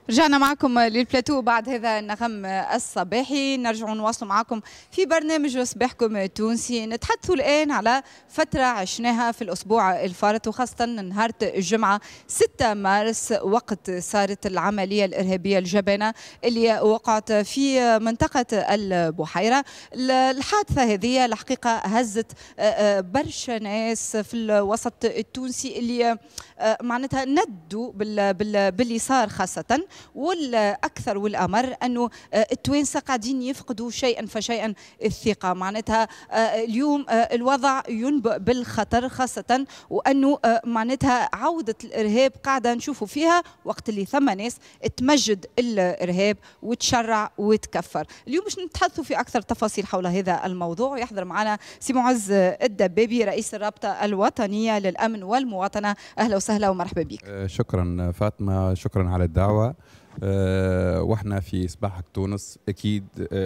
رجعنا معكم للبلاتو بعد هذا النغم الصباحي. نرجع نواصل معكم في برنامج صباحكم التونسي. نتحدثوا الآن على فترة عشناها في الأسبوع الفارط، وخاصة نهار الجمعة 6 مارس وقت صارت العملية الإرهابية الجبانة اللي وقعت في منطقة البحيرة. الحادثة هذه الحقيقة هزت برشا ناس في الوسط التونسي اللي معناتها ندوا باليسار خاصة، والأكثر والأمر أنه التوانسة قاعدين يفقدوا شيئا فشيئا الثقة. معناتها اليوم الوضع ينبئ بالخطر، خاصة وأنه معناتها عودة الإرهاب قاعدة نشوفوا فيها وقت اللي ثم ناس تمجد الإرهاب وتشرع وتكفر. اليوم باش نتحدثوا في أكثر تفاصيل حول هذا الموضوع، ويحضر معنا سي معز الدبابي رئيس الرابطة الوطنية للأمن والمواطنة. أهلا وسهلا ومرحبا بك. شكرا فاطمة، شكرا على الدعوة. واحنا في صباحك تونس اكيد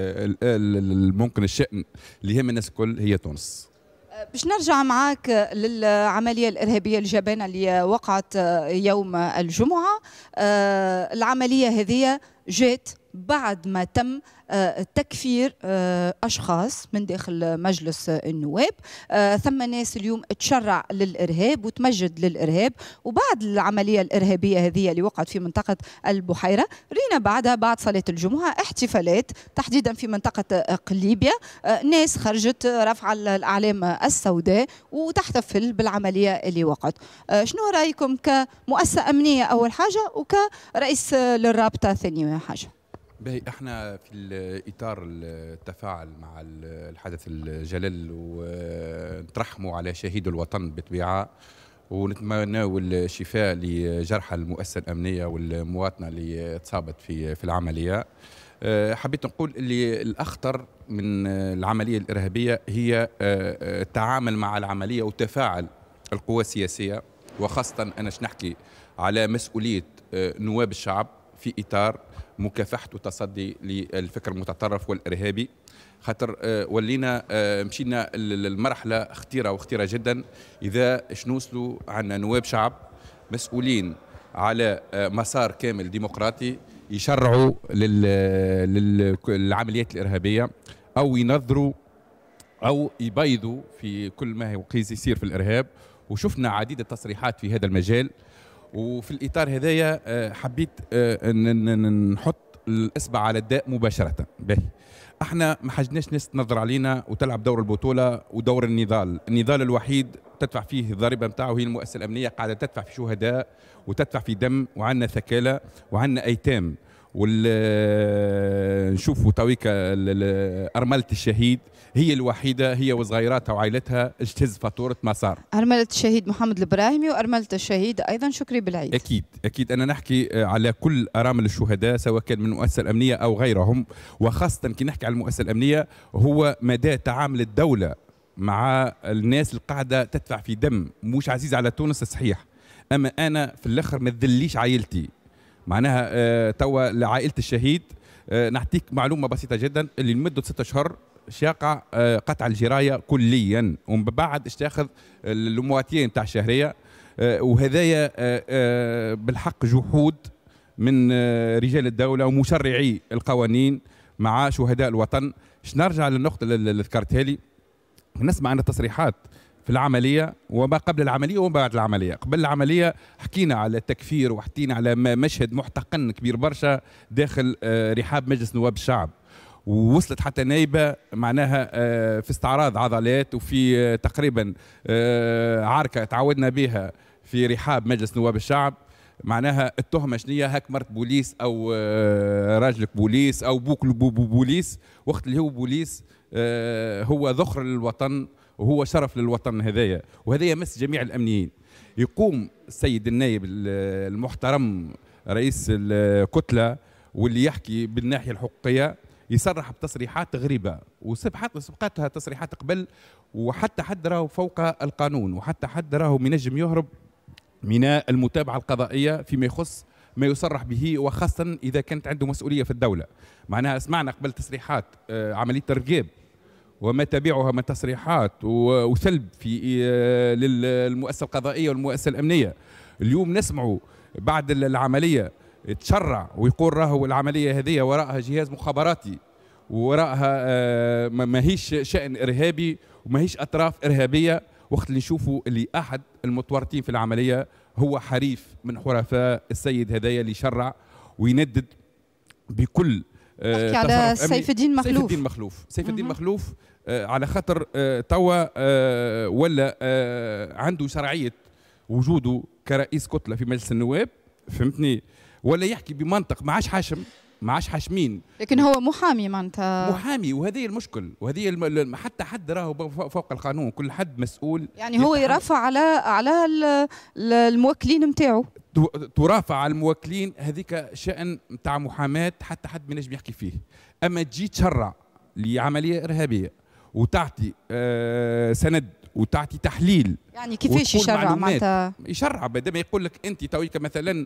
ممكن الشأن اللي يهم الناس الكل هي تونس. باش نرجع معاك للعملية الإرهابية الجبانة اللي وقعت يوم الجمعة. العملية هذه جات بعد ما تم تكفير أشخاص من داخل مجلس النواب. ثم ناس اليوم تشرع للإرهاب وتمجد للإرهاب. وبعد العملية الإرهابية هذه اللي وقعت في منطقة البحيرة، رينا بعدها بعد صلاة الجمعة احتفالات تحديدا في منطقة قليبية. ناس خرجت رفع الأعلام السوداء وتحتفل بالعملية اللي وقعت. شنو رأيكم كمؤسسة أمنية أول حاجة وكرئيس للرابطة ثاني حاجة؟ باهي، احنا في الاطار التفاعل مع الحدث الجلل ونترحموا على شهيد الوطن بالطبيعه، ونتمناو الشفاء لجرحى المؤسسه الامنيه والمواطنه اللي تصابت في العمليه. حبيت نقول اللي الاخطر من العمليه الارهابيه هي التعامل مع العمليه وتفاعل القوى السياسيه، وخاصه انا نحكي على مسؤوليه نواب الشعب في اطار مكافحة وتصدي للفكر المتطرف والإرهابي. خاطر ولينا مشينا المرحلة خطيرة وخطيرة جدا إذا نوصلوا عندنا نواب شعب مسؤولين على مسار كامل ديمقراطي يشرعوا للعمليات الإرهابية أو ينظروا أو يبيضوا في كل ما هو قيس يصير في الإرهاب. وشفنا عديد التصريحات في هذا المجال، وفي الإطار هذايا حبيت نحط الإصبع على الداء مباشرة. باهي، احنا ما حاجناش ناس تنظر علينا وتلعب دور البطولة ودور النضال الوحيد تدفع فيه الضريبة نتاعو هي المؤسسة الأمنية، قاعدة تدفع في شهداء وتدفع في دم، وعندنا ثكالى وعندنا أيتام. نشوفوا تويكا أرملة الشهيد هي الوحيدة، هي وصغيراتها وعائلتها اجتز فاتورة مسار. أرملة الشهيد محمد البراهيمي وأرملة الشهيد أيضا شكري بالعيد. أكيد أنا نحكي على كل أرامل الشهداء سواء كان من المؤسسة الأمنية أو غيرهم، وخاصة كي نحكي على المؤسسة الأمنية هو مدى تعامل الدولة مع الناس اللي قاعدة تدفع في دم مش عزيز على تونس صحيح. أما أنا في الآخر ما تذليش عائلتي، معناها توا لعائلة الشهيد نعطيك معلومة بسيطة جدا اللي لمدة 6 أشهر شاقع قطع الجرايه كليا، ومن بعد اشتاخذ المواتيه نتاع الشهريه. وهذايا بالحق جحود من رجال الدوله ومشرعي القوانين مع شهداء الوطن. نرجع للنقطه اللي ذكرتها لي، نسمع عن تصريحات في العمليه وما قبل العمليه وما بعد العمليه. قبل العمليه حكينا على التكفير وحكينا على مشهد محتقن كبير برشا داخل رحاب مجلس نواب الشعب، ووصلت حتى نايبه معناها في استعراض عضلات وفي تقريبا عركه تعودنا بها في رحاب مجلس نواب الشعب. معناها التهمه شنية؟ هاك مرت بوليس او راجلك بوليس او بوك بوليس، وقت اللي هو بوليس هو ذخر للوطن وهو شرف للوطن هذايا، وهذا يمس جميع الامنيين. يقوم السيد النائب المحترم رئيس الكتله واللي يحكي بالناحيه الحقوقيه يصرح بتصريحات غريبه، وسبقتها تصريحات قبل، وحتى حد راهو فوق القانون، وحتى حد راهو منجم يهرب من المتابعه القضائيه فيما يخص ما يصرح به، وخاصه اذا كانت عنده مسؤوليه في الدوله. معناها سمعنا قبل تصريحات عمليه ترقيب وما تبعها من تصريحات وسلب في للمؤسسه القضائيه والمؤسسه الامنيه. اليوم نسمعوا بعد العمليه تشرع ويقول راهو العمليه هذه وراءها جهاز مخابراتي وراءها ماهيش شأن إرهابي وماهيش أطراف إرهابية، وقت اللي نشوفوا اللي أحد المتورطين في العملية هو حريف من حرفاء السيد هدايا اللي شرع ويندد بكل تحكي على سيف الدين مخلوف. سيف الدين مخلوف على خاطر توا ولا عنده شرعية وجوده كرئيس كتلة في مجلس النواب، فهمتني، ولا يحكي بمنطق ما عادش حاشمين، لكن هو محامي معناتها محامي، وهذه المشكل، وهذه حتى حد راهو فوق القانون، كل حد مسؤول. يعني هو يرافع على الموكلين نتاعو، ترافع على الموكلين، هذيك شأن نتاع محاماة حتى حد ما ينجم يحكي فيه. اما تجي تشرع لعملية إرهابية وتعطي سند وتعطي تحليل، يعني كيفاش يشرع معناتها؟ يشرع بدل ما يقول لك انت تويك مثلا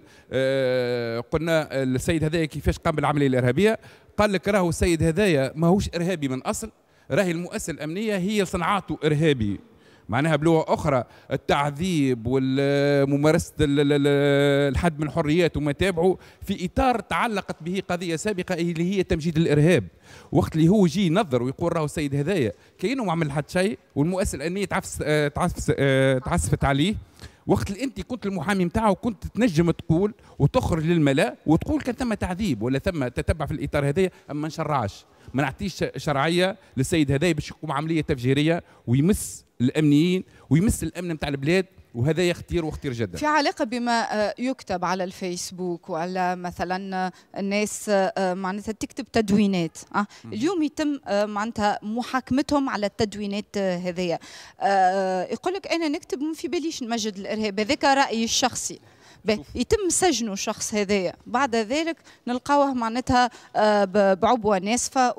قلنا السيد هدايا كيفاش قام بالعمليه الارهابيه، قال لك راهو السيد هدايا ماهوش ارهابي من اصل، راهي المؤسسه الامنيه هي صنعاته ارهابي، معناها بلغه اخرى التعذيب وممارسه الحد من الحريات وما تابعه في اطار تعلقت به قضيه سابقه اللي هي تمجيد الارهاب. وقت اللي هو يجي ينظر ويقول راهو السيد هدايا كأنه ما عمل حد شيء والمؤسسه الامنيه تعسفت عليه، وقت اللي انت كنت المحامي نتاعو كنت تنجم تقول وتخرج للملا وتقول كان ثم تعذيب ولا ثم تتبع في الاطار هذايا، اما ما نشرعش، ما نعطيش شرعيه للسيد هدايا باش يقوم عمليه تفجيريه ويمس الامنيين ويمس الامن نتاع البلاد، وهذا خطير وخطير جدا. في علاقه بما يكتب على الفيسبوك وعلى مثلا الناس معناتها تكتب تدوينات، اليوم يتم معناتها محاكمتهم على التدوينات هذيا، يقول لك انا نكتب وما في باليش نمجد الارهاب، هذاك رايي الشخصي، يتم سجنه الشخص هذايا، بعد ذلك نلقاوه معناتها بعبوه ناسفه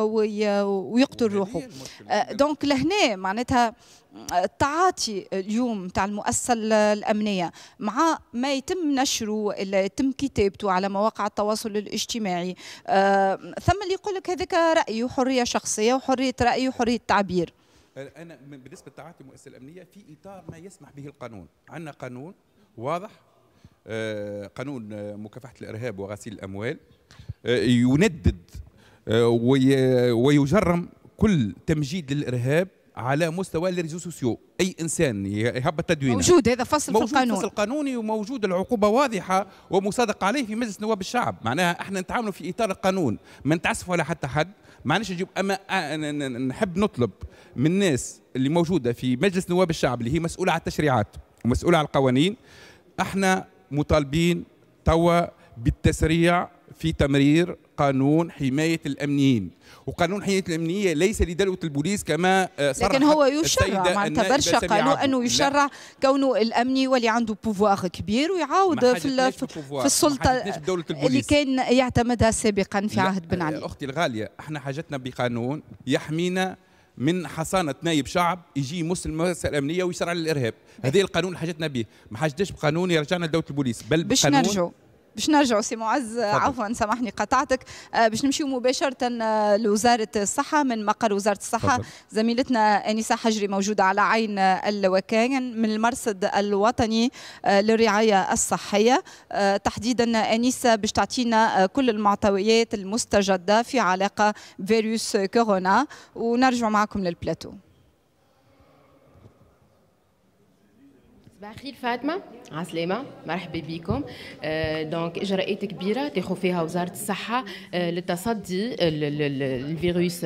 ويقتل روحه. دونك لهنا معناتها التعاطي اليوم تاع المؤسسه الامنيه مع ما يتم نشره ولا يتم كتابته على مواقع التواصل الاجتماعي، ثم اللي يقول لك هذاك راي وحريه شخصيه وحريه راي وحريه تعبير. انا بالنسبه لتعاطي المؤسسه الامنيه في اطار ما يسمح به القانون، عندنا قانون واضح، قانون مكافحه الارهاب وغسيل الاموال، يندد ويجرم كل تمجيد للارهاب على مستوى الريزو سوسيو، اي انسان يهبط تدوينه موجود، هذا فصل في القانون، موجود فصل قانوني وموجود العقوبه واضحه ومصادق عليه في مجلس نواب الشعب، معناها احنا نتعاملوا في اطار القانون، ما نتعسفوا على حتى حد، معناش نجيب. اما نحب نطلب من الناس اللي موجوده في مجلس نواب الشعب اللي هي مسؤوله على التشريعات ومسؤوله على القوانين، احنا مطالبين توا بالتسريع في تمرير قانون حماية الأمنيين، وقانون حماية الأمنية ليس لدولة البوليس كما صرحت، لكن هو يشرع، معناتها برشا قالوا أنه يشرع كونه الأمني واللي عنده بوفوار كبير ويعاود في السلطة اللي كان يعتمدها سابقا في عهد بن علي. أختي الغالية، احنا حاجتنا بقانون يحمينا من حصانة نايب شعب يجي يمس المؤسسة الأمنية ويشرع للإرهاب، هذه القانون اللي حاجتنا به، ما حاجتش بقانون يرجعنا لدولة البوليس، بل بقانون باش نرجعوا سي معز، عفوا سامحني قطعتك، باش نمشيو مباشرة لوزارة الصحة. من مقر وزارة الصحة زميلتنا أنيسة حجري موجودة على عين اللوكان من المرصد الوطني للرعاية الصحية، تحديدا أنيسة باش تعطينا كل المعطيات المستجدة في علاقة فيروس كورونا، ونرجع معكم للبلاتو. صباح الخير فاطمة، عسلامة، مرحبا بكم. دونك إجراءات كبيرة تاخذ فيها وزارة الصحة للتصدي للفيروس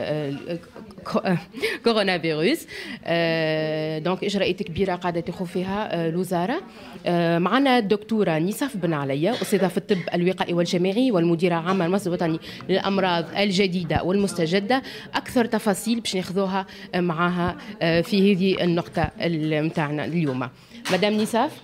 كورونا فيروس. دونك إجراءات كبيرة قاعدة تاخذ فيها الوزارة. معنا الدكتورة نصاف بن عليا، أستاذة في الطب الوقائي والجماعي والمديرة عامة المرصد الوطني للأمراض الجديدة والمستجدة. أكثر تفاصيل باش ناخذوها معها في هذه النقطة متاعنا اليوم. مدام نصاف،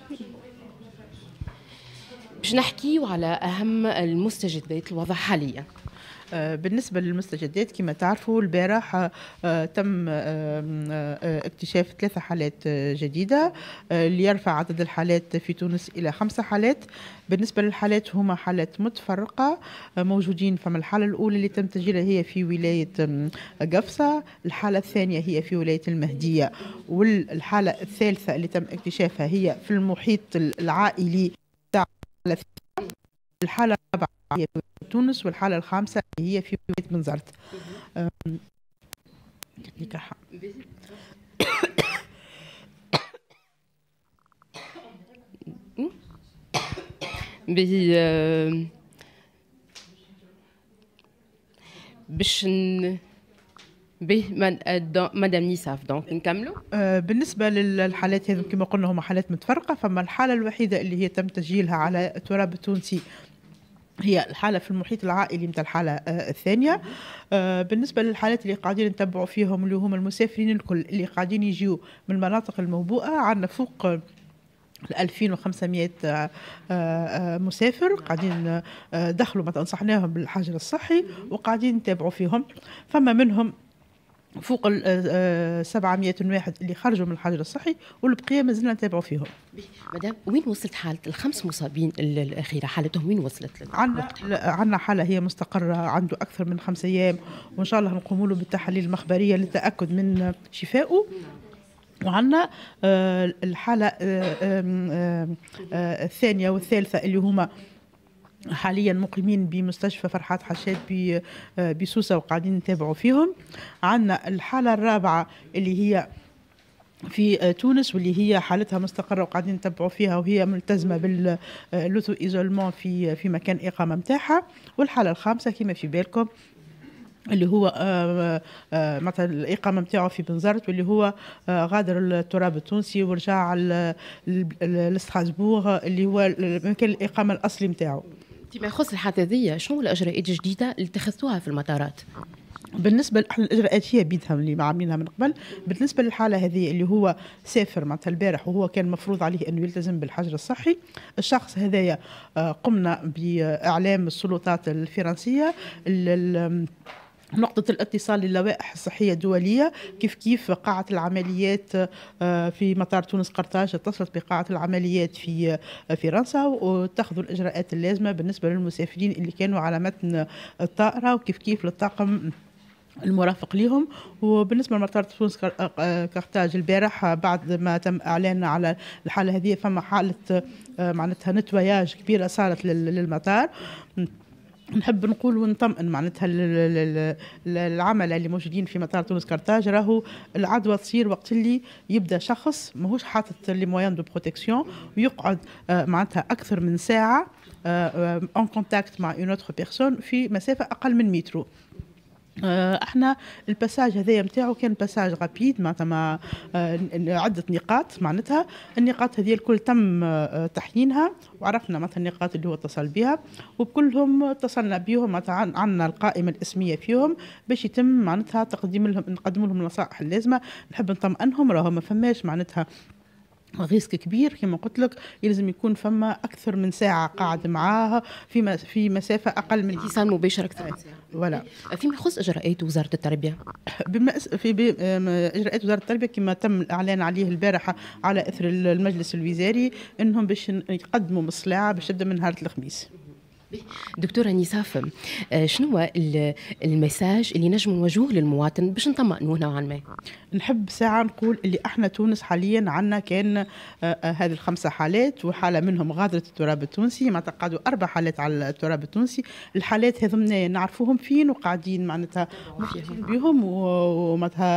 باش نحكيو على أهم المستجدات الوضع حاليا. بالنسبة للمستجدات كما تعرفوا البارح تم اكتشاف 3 حالات جديدة اللي يرفع عدد الحالات في تونس إلى 5 حالات. بالنسبة للحالات هما حالات متفرقة موجودين، فما الحالة الأولى اللي تم تسجيلها هي في ولاية قفصة، الحالة الثانية هي في ولاية المهدية، والحالة الثالثة اللي تم اكتشافها هي في المحيط العائلي تاع الحالة الرابعة هي في تونس، والحالة الخامسة هي في ولاية بنزرت. باش مدام نيساف دونك نكملوا. بالنسبة للحالات هذه كما قلنا هما حالات متفرقة. فما الحالة الوحيدة اللي هي تم تسجيلها على التراب التونسي هي الحالة في المحيط العائلي متاع الحالة الثانية. بالنسبة للحالات اللي قاعدين نتبعوا فيهم اللي هم المسافرين الكل اللي قاعدين يجيوا من المناطق الموبوءة، عندنا فوق 2500 مسافر قاعدين دخلوا مثلا صحناهم بالحجر الصحي وقاعدين نتابعوا فيهم. فما منهم فوق 700 واحد اللي خرجوا من الحجر الصحي، والبقيه مازلنا نتابعوا فيهم. مدام وين وصلت حاله الخمس مصابين الاخيره؟ حالتهم وين وصلت؟ عندنا حاله هي مستقره عنده اكثر من 5 ايام، وان شاء الله نقوموا له بالتحاليل المخبريه للتاكد من شفائه. وعندنا الحالة الثانية والثالثة اللي هما حاليا مقيمين بمستشفى فرحات حشاد بسوسة وقاعدين نتابعوا فيهم. عندنا الحالة الرابعة اللي هي في تونس واللي هي حالتها مستقرة وقاعدين نتابعوا فيها، وهي ملتزمة باللوتو إيزولمون في مكان إقامة متاعها. والحالة الخامسة كما في بالكم اللي هو مثلا الإقامة متاعه في بنزرت، واللي هو غادر التراب التونسي ورجع لستراسبورغ اللي هو مكان الإقامة الأصلي متاعه. فيما يخص الحالة هذه شنو الإجراءات الجديدة اللي اتخذتوها في المطارات؟ بالنسبة للإجراءات هي بيدها اللي عاملينها من قبل. بالنسبة للحالة هذه اللي هو سافر معناتها البارح وهو كان مفروض عليه أنه يلتزم بالحجر الصحي، الشخص هذايا قمنا بإعلام السلطات الفرنسية نقطة الاتصال للوائح الصحية الدولية، كيف قاعة العمليات في مطار تونس قرطاج اتصلت بقاعة العمليات في فرنسا واتخذوا الإجراءات اللازمة بالنسبة للمسافرين اللي كانوا على متن الطائرة، وكيف للطاقم المرافق لهم. وبالنسبة لمطار تونس قرطاج البارح بعد ما تم إعلان على الحالة هذه فما حالة معناتها نتوياج كبيرة صارت للمطار. نحب نقول ونطمئن معناتها العملاء اللي موجودين في مطار تونس قرطاج، راهو العدوى تصير وقت اللي يبدا شخص ماهوش حاطط لي موان دو بروتكسيون ويقعد معناتها اكثر من ساعه اون كونتاكت مع اون اوتر بيرسون في مسافه اقل من مترو. احنا الباساج هذايا نتاعو كان باساج غابيد معناتها مع عده نقاط. معناتها النقاط هذه الكل تم تحيينها وعرفنا مثلا النقاط اللي هو اتصل بها، وبكلهم اتصلنا بهم معناتها عندنا القائمه الاسميه فيهم باش يتم معناتها نقدم لهم النصائح اللازمه. نحب نطمئنهم راهو ما فماش معناتها ريسك كبير كما قلت لك، يلزم يكون فما اكثر من ساعه قاعد معاها في مسافه اقل من اتصال مباشر اكثر من ساعه. ولا فيما يخص اجراءات وزاره التربيه، في اجراءات وزاره التربيه كما تم الاعلان عليه البارحه على اثر المجلس الوزاري انهم باش يقدموا مصلعه باش تبدا من نهار الخميس. دكتورة نيساف، شنو هو المساج اللي نجم نوجهوه للمواطن باش نطمئنوه نوعا ما؟ نحب ساعة نقول اللي احنا تونس حاليا عندنا كان هذه ال5 حالات، وحالة منهم غادرت التراب التونسي، معناتها قعدوا 4 حالات على التراب التونسي. الحالات هذوما نعرفوهم فين وقاعدين معناتها محيطين بهم ومعناتها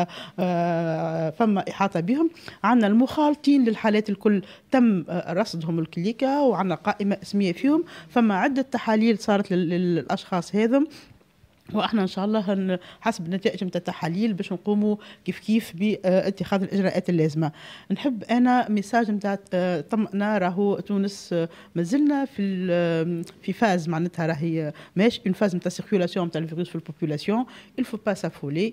فما إحاطة بهم. عندنا المخالطين للحالات الكل تم رصدهم الكليكا وعندنا قائمة اسمية فيهم. فما عدة تحاليل صارت للأشخاص هذم، واحنا ان شاء الله حسب النتائج نتاع التحاليل باش نقوموا كيف باتخاذ الاجراءات اللازمه. نحب انا ميساج نتاع طمئنا، راهو تونس مازلنا في فاز معناتها راهي ماشي اون فاز نتاع سيركيولاسيون نتاع الفيروس في البوبولاسيون، الفو با سافولي.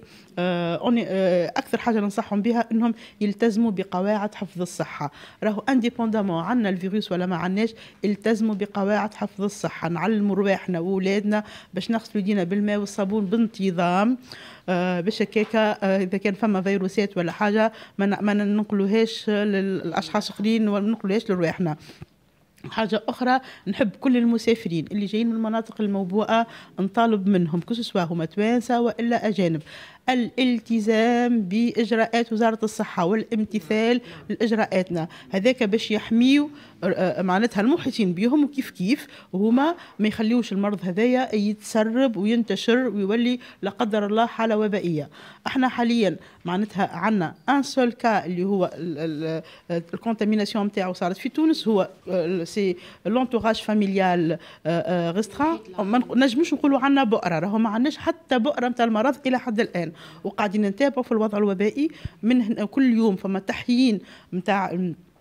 اكثر حاجه ننصحهم بها انهم يلتزموا بقواعد حفظ الصحه. راهو انديبوندامون عندنا الفيروس ولا ما عندناش، التزموا بقواعد حفظ الصحه، نعلموا رواحنا واولادنا باش نغسلوا يدينا بالماء والصابون بانتظام باش هكاكا اذا كان فما فيروسات ولا حاجه ما ننقلوهاش للاشخاص اخرين ولا ننقلوهاش لرواحنا. حاجة أخرى نحب كل المسافرين اللي جايين من المناطق الموبوءة نطالب منهم كسوا هما توانسة وإلا أجانب، الالتزام بإجراءات وزارة الصحة والامتثال لإجراءاتنا، هذاك باش يحميوا معناتها المحيطين بهم، وكيف كيف وهما ما يخليوش المرض هذايا يتسرب وينتشر ويولي لا قدر الله حالة وبائية. احنا حاليا معناتها عندنا ان سول كا اللي هو الكونتاميناسيون نتاعو صارت في تونس، هو سي لونتوراج فاميليال ريستران. ما نجموش نقولوا عندنا بؤره، راهو ما عندناش حتى بؤره نتاع المرض الى حد الان، وقاعدين نتابعوا في الوضع الوبائي من كل يوم. فما تحيين نتاع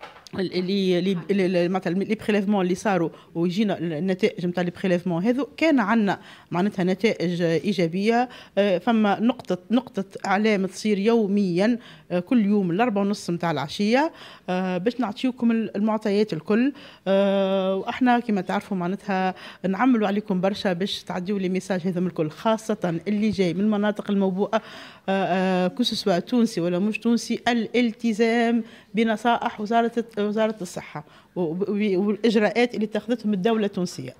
اللي مثلا لي بريليفمون اللي صاروا ويجينا النتائج نتاع لي بريليفمون هذو، كان عندنا معناتها نتائج ايجابيه. فما نقطه اعلام تصير يوميا كل يوم 4:30 نتاع العشيه باش نعطيوكم المعطيات الكل. واحنا كما تعرفوا معناتها نعملوا عليكم برشا باش تعديوا لي ميساج هذم الكل، خاصه اللي جاي من المناطق الموبوءه كسوا تونسي ولا مش تونسي، الالتزام بنصائح وزارة الصحة والإجراءات اللي اتخذتهم الدولة التونسية.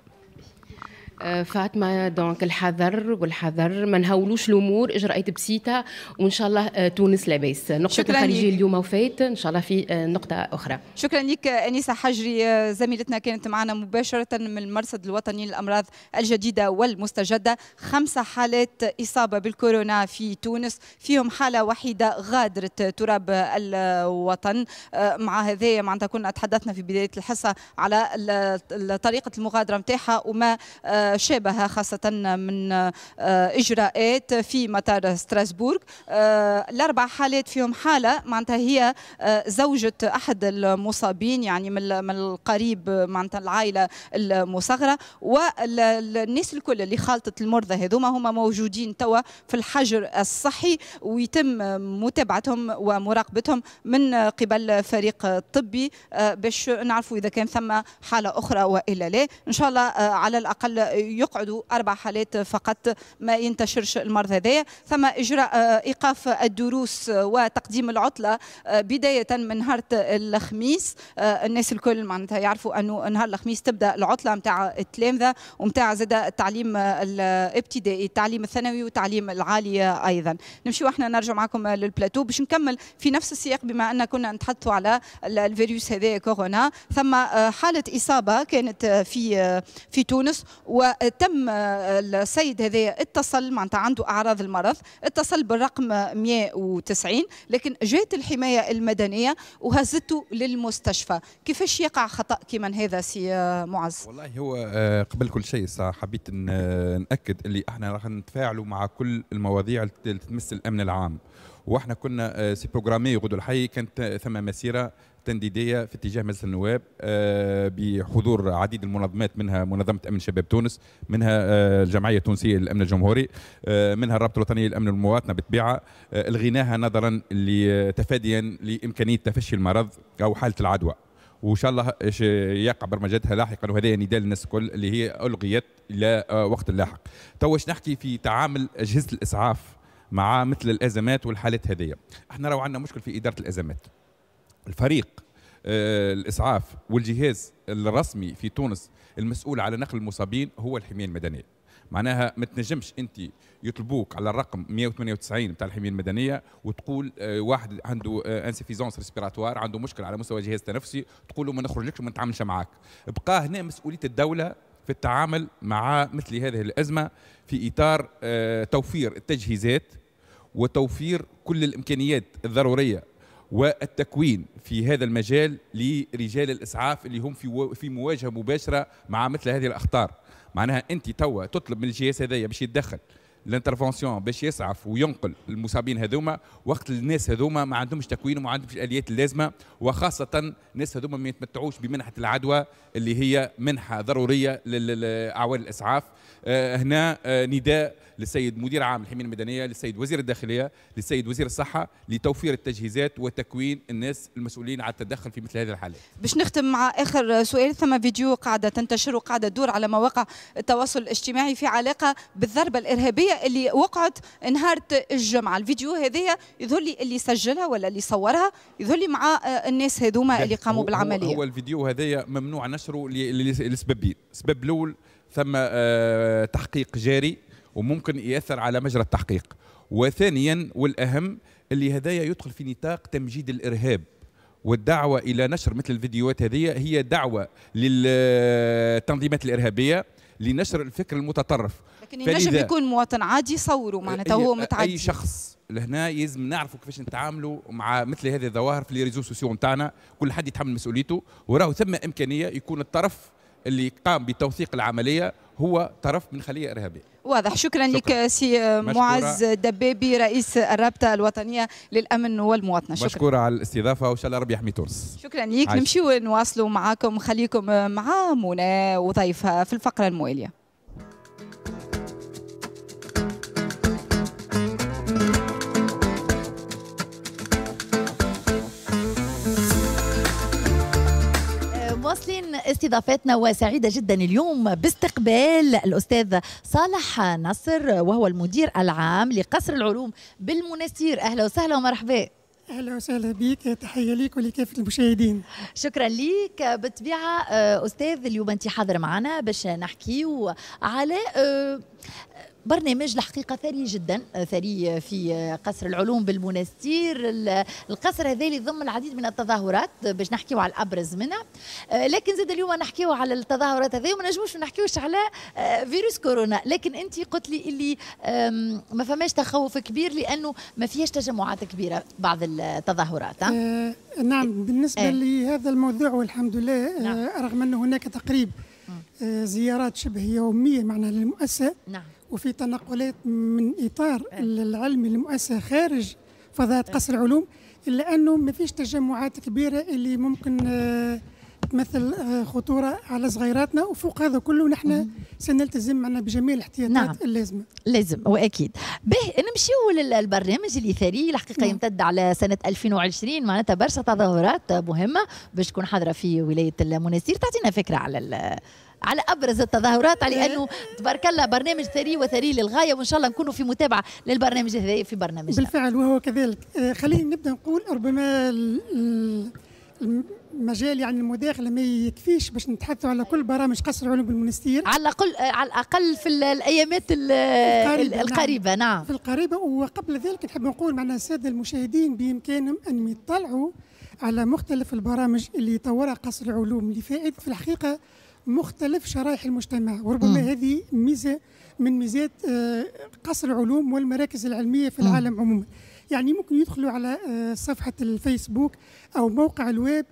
فاطمه، دونك الحذر والحذر، ما نهولوش الامور، اجراءات بسيطه، وان شاء الله تونس لاباس. نقطه الخارجيه اليوم وفات، ان شاء الله في نقطه اخرى. شكرا لك انيسه حجري، زميلتنا كانت معنا مباشره من المرصد الوطني للامراض الجديده والمستجده. 5 حالات اصابه بالكورونا في تونس، فيهم حاله وحيده غادرت تراب الوطن. مع هذا معناتها كنا تحدثنا في بدايه الحصه على طريقه المغادره نتاعها وما شابه، خاصة من إجراءات في مطار ستراسبورغ. ال4 حالات فيهم حالة معناتها هي زوجة أحد المصابين، يعني من القريب معناتها العائلة المصغرة، والناس الكل اللي خالطت المرضى هذوما هما موجودين توا في الحجر الصحي، ويتم متابعتهم ومراقبتهم من قبل فريق طبي باش نعرفوا إذا كان ثم حالة أخرى وإلا لا. إن شاء الله على الأقل يقعدوا 4 حالات فقط، ما ينتشرش المرض هذايا. ثم إجراء إيقاف الدروس وتقديم العطلة بداية من نهار الخميس. الناس الكل معناتها يعرفوا أنه نهار الخميس تبدأ العطلة نتاع التلامذة ومتاع زاد التعليم الابتدائي، التعليم الثانوي والتعليم العالي أيضا. نمشيو احنا نرجع معكم للبلاتو باش نكمل في نفس السياق، بما أن كنا نتحدثوا على الفيروس هذا كورونا. ثم حالة إصابة كانت في تونس، وتم السيد هذا اتصل معناتها عنده اعراض المرض، اتصل بالرقم 190، لكن جات الحمايه المدنيه وهزته للمستشفى. كيفاش يقع خطا كيما هذا سي معز؟ والله هو قبل كل شيء حبيت ناكد اللي احنا راح نتفاعلوا مع كل المواضيع اللي تمس الامن العام، واحنا كنا سي بروغرامي غدو الحي، كانت ثم مسيره تنديديه في اتجاه مجلس النواب بحضور عديد المنظمات، منها منظمه امن شباب تونس، منها الجمعيه التونسيه للامن الجمهوري، منها الرابطه الوطنيه للامن المواطنه بالطبيعه. الغيناها نظرا لتفاديا لامكانيه تفشي المرض او حاله العدوى، وان شاء الله يقع برمجتها لاحقا، وهذا نداء للناس الكل اللي هي الغيت الى وقت لاحق. توش نحكي في تعامل اجهزه الاسعاف مع مثل الازمات والحالات هذه. احنا راهو عندنا مشكل في اداره الازمات. الفريق الاسعاف والجهاز الرسمي في تونس المسؤول على نقل المصابين هو الحمايه المدنيه. معناها ما تنجمش انت يطلبوك على الرقم 198 بتاع الحمايه المدنيه وتقول واحد عنده انسفيزونس ريسبيراتوار، عنده مشكل على مستوى الجهاز التنفسي، تقول له ما نخرجلكش وما نتعاملش معاك. بقى هنا مسؤوليه الدوله في التعامل مع مثل هذه الازمه في اطار توفير التجهيزات وتوفير كل الامكانيات الضروريه والتكوين في هذا المجال لرجال الاسعاف اللي هم في مواجهه مباشره مع مثل هذه الاخطار. معناها انت توا تطلب من الجهاز هذايا باش يتدخل الانترفونسيون باش يسعف وينقل المصابين هذوما، وقت الناس هذوما ما عندهمش تكوين وما عندهمش الاليات اللازمه، وخاصه الناس هذوما ما يتمتعوش بمنحه العدوى اللي هي منحه ضروريه لاعوان الاسعاف. هنا نداء للسيد مدير عام الحمايه المدنيه، للسيد وزير الداخليه، للسيد وزير الصحه لتوفير التجهيزات وتكوين الناس المسؤولين على التدخل في مثل هذه الحالات. باش نختم مع اخر سؤال، ثم فيديو قاعده تنتشر وقاعده تدور على مواقع التواصل الاجتماعي في علاقه بالضربه الارهابيه اللي وقعت نهار الجمعه. الفيديو هذايا يظهر لي اللي سجلها ولا اللي صورها يظهر لي مع الناس هذوما اللي قاموا بالعمليه. هو الفيديو هذايا ممنوع نشره لسببين. السبب الاول ثم تحقيق جاري وممكن يأثر على مجرى التحقيق، وثانيا والأهم اللي هدايا يدخل في نطاق تمجيد الإرهاب، والدعوة إلى نشر مثل الفيديوهات هذه هي دعوة للتنظيمات الإرهابية لنشر الفكر المتطرف. لكن ينجم يكون مواطن عادي يصوروا معناتها هو متعدي. أي شخص لهنا لازم نعرفوا كيفاش نتعاملوا مع مثل هذه الظواهر في الريزو سوسيو نتاعنا، كل حد يتحمل مسؤوليته، وراه ثم إمكانية يكون الطرف اللي قام بتوثيق العملية هو طرف من خلية إرهابية. واضح. شكرا لك سي معز دبابي رئيس الرابطة الوطنية للأمن والمواطنة. شكرا. مشكورة على الاستضافة وإن شاء الله ربي يحمي تونس. شكرا لك. نمشيو نواصلوا معاكم، خليكم مع منى وضيفها في الفقرة الموالية. مواصلين استضافتنا وسعيدة جدا اليوم باستقبال الأستاذ صالح نصر وهو المدير العام لقصر العلوم بالمنستير. أهلا وسهلا ومرحبا. أهلا وسهلا بك، تحية لك ولكافة المشاهدين. شكرا لك. بالطبيعة أستاذ اليوم أنت حاضر معنا باش نحكيو على برنامج الحقيقة ثري جدا، ثري في قصر العلوم بالمنستير. القصر هذا يضم العديد من التظاهرات باش نحكيو على الأبرز منها، لكن زاد اليوم نحكيو على التظاهرات هذه وما نجموش نحكيوش على فيروس كورونا. لكن أنت قلت لي اللي ما فماش تخوف كبير لأنه ما فيهاش تجمعات كبيرة بعض التظاهرات. نعم، بالنسبة لهذا الموضوع والحمد لله نعم. رغم أن هناك تقريب زيارات شبه يومية معنا للمؤسسة نعم. وفي تنقلات من إطار العلمي للمؤسسة خارج فضاء قصر العلوم، إلا أنه ما فيش تجمعات كبيرة اللي ممكن تمثل خطورة على صغيراتنا. وفوق هذا كله نحن سنلتزم معنا بجميع الاحتياطات نعم. اللازمة. لازم وأكيد. به نمشيو للبرنامج اللي ثري الحقيقة نعم. يمتد على سنة 2020، معناتها برشا تظاهرات مهمة باش تكون حاضرة في ولاية المنستير. تعطينا فكرة على ابرز التظاهرات، على انه تبارك الله برنامج ثري وثري للغايه، وان شاء الله نكونوا في متابعه للبرنامج هذا في برنامجنا. بالفعل وهو كذلك. خلينا نبدا نقول ربما المجال يعني المداخله ما يكفيش باش نتحدثوا على كل برامج قصر العلوم بالمنستير، على الاقل في الايامات القريبه نعم. في القريبه. وقبل ذلك نحب نقول معنا الساده المشاهدين بامكانهم ان يطلعوا على مختلف البرامج اللي طورها قصر العلوم لفائده في الحقيقه مختلف شرائح المجتمع. وربما هذه ميزة من ميزات قصر العلوم والمراكز العلمية في العالم عموما. يعني ممكن يدخلوا على صفحة الفيسبوك أو موقع الويب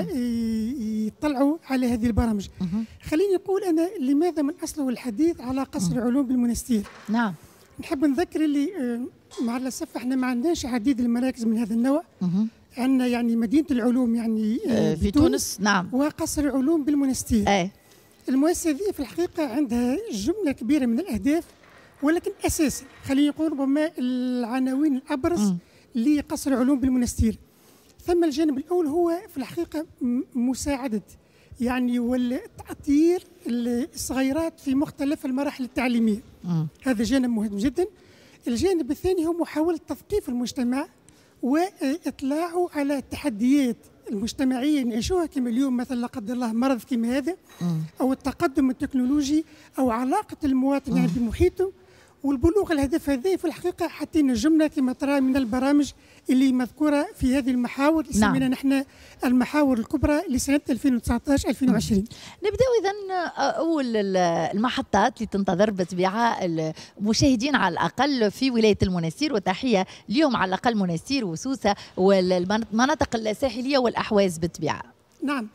ويطلعوا على هذه البرامج. خليني أقول أنا لماذا من أصله الحديث على قصر العلوم بالمنستير. نعم. نحب نذكر اللي مع الأسف احنا ما عندناش عديد المراكز من هذا النوع. عندنا يعني مدينة العلوم يعني في تونس نعم، وقصر العلوم بالمنستير. المؤسسة هذه في الحقيقة عندها جملة كبيرة من الأهداف، ولكن أساسا خلينا نقول ربما العناوين الأبرز لقصر العلوم بالمنستير. ثم الجانب الأول هو في الحقيقة مساعدة يعني والتأطير الصغيرات في مختلف المراحل التعليمية. هذا جانب مهم جدا. الجانب الثاني هو محاولة تثقيف المجتمع وإطلاعه على التحديات المجتمعية نعيشوها كما اليوم، مثلا لا قدر الله مرض كما هذا أو التقدم التكنولوجي أو علاقة المواطن يعني بمحيطه، والبلوغ الهدف هذا في الحقيقة حطينا جملة كما ترى من البرامج اللي مذكورة في هذه المحاور اللي سمينا نحن المحاور الكبرى لسنة 2019-2020. نبدأ إذن أول المحطات اللي تنتظر بالطبيعة المشاهدين على الأقل في ولاية المنستير، وتحية اليوم على الأقل منستير وسوسة والمناطق الساحلية والأحواز بالطبيعة. نعم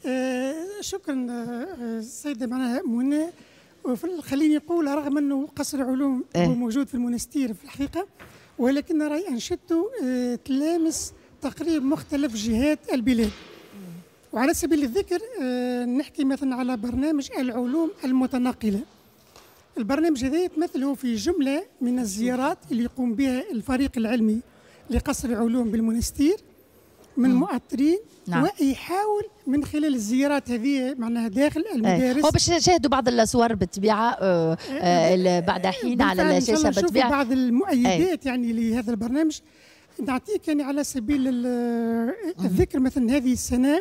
شكرا السيدة معنا منى. خليني أقول رغم أنه قصر العلوم هو موجود في المنستير في الحقيقة، ولكن رأي أنشطته تلامس تقريبا مختلف جهات البلاد. وعلى سبيل الذكر نحكي مثلا على برنامج العلوم المتنقلة. البرنامج هذا يتمثل هو في جملة من الزيارات اللي يقوم بها الفريق العلمي لقصر العلوم بالمنستير من مؤطرين نعم. ويحاول من خلال الزيارات هذه معناها داخل المدارس. هو باش نشاهدوا بعض الصور بالطبيعة بعد حين على الشاشة بالطبيعة بعض المؤيدات يعني لهذا البرنامج. نعطيك يعني على سبيل الذكر مثلا هذه السنة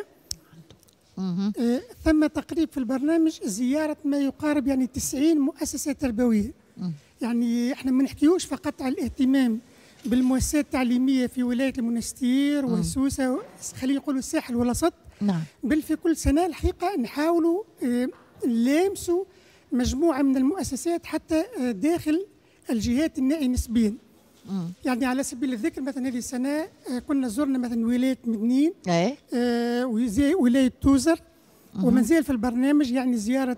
ثم تقريب في البرنامج زيارة ما يقارب يعني 90 مؤسسة تربوية يعني احنا ما نحكيوش فقط على الاهتمام بالمؤسسات التعليميه في ولايه المنستير وسوسه، خلينا نقولوا الساحل والوسط. نعم. بل في كل سنه الحقيقه نحاولوا نلامسوا مجموعه من المؤسسات حتى داخل الجهات النائيه نسبيا. يعني على سبيل الذكر مثلا هذه السنه كنا زرنا مثلا ولايه مدنين، ولايه توزر، وما زال في البرنامج يعني زياره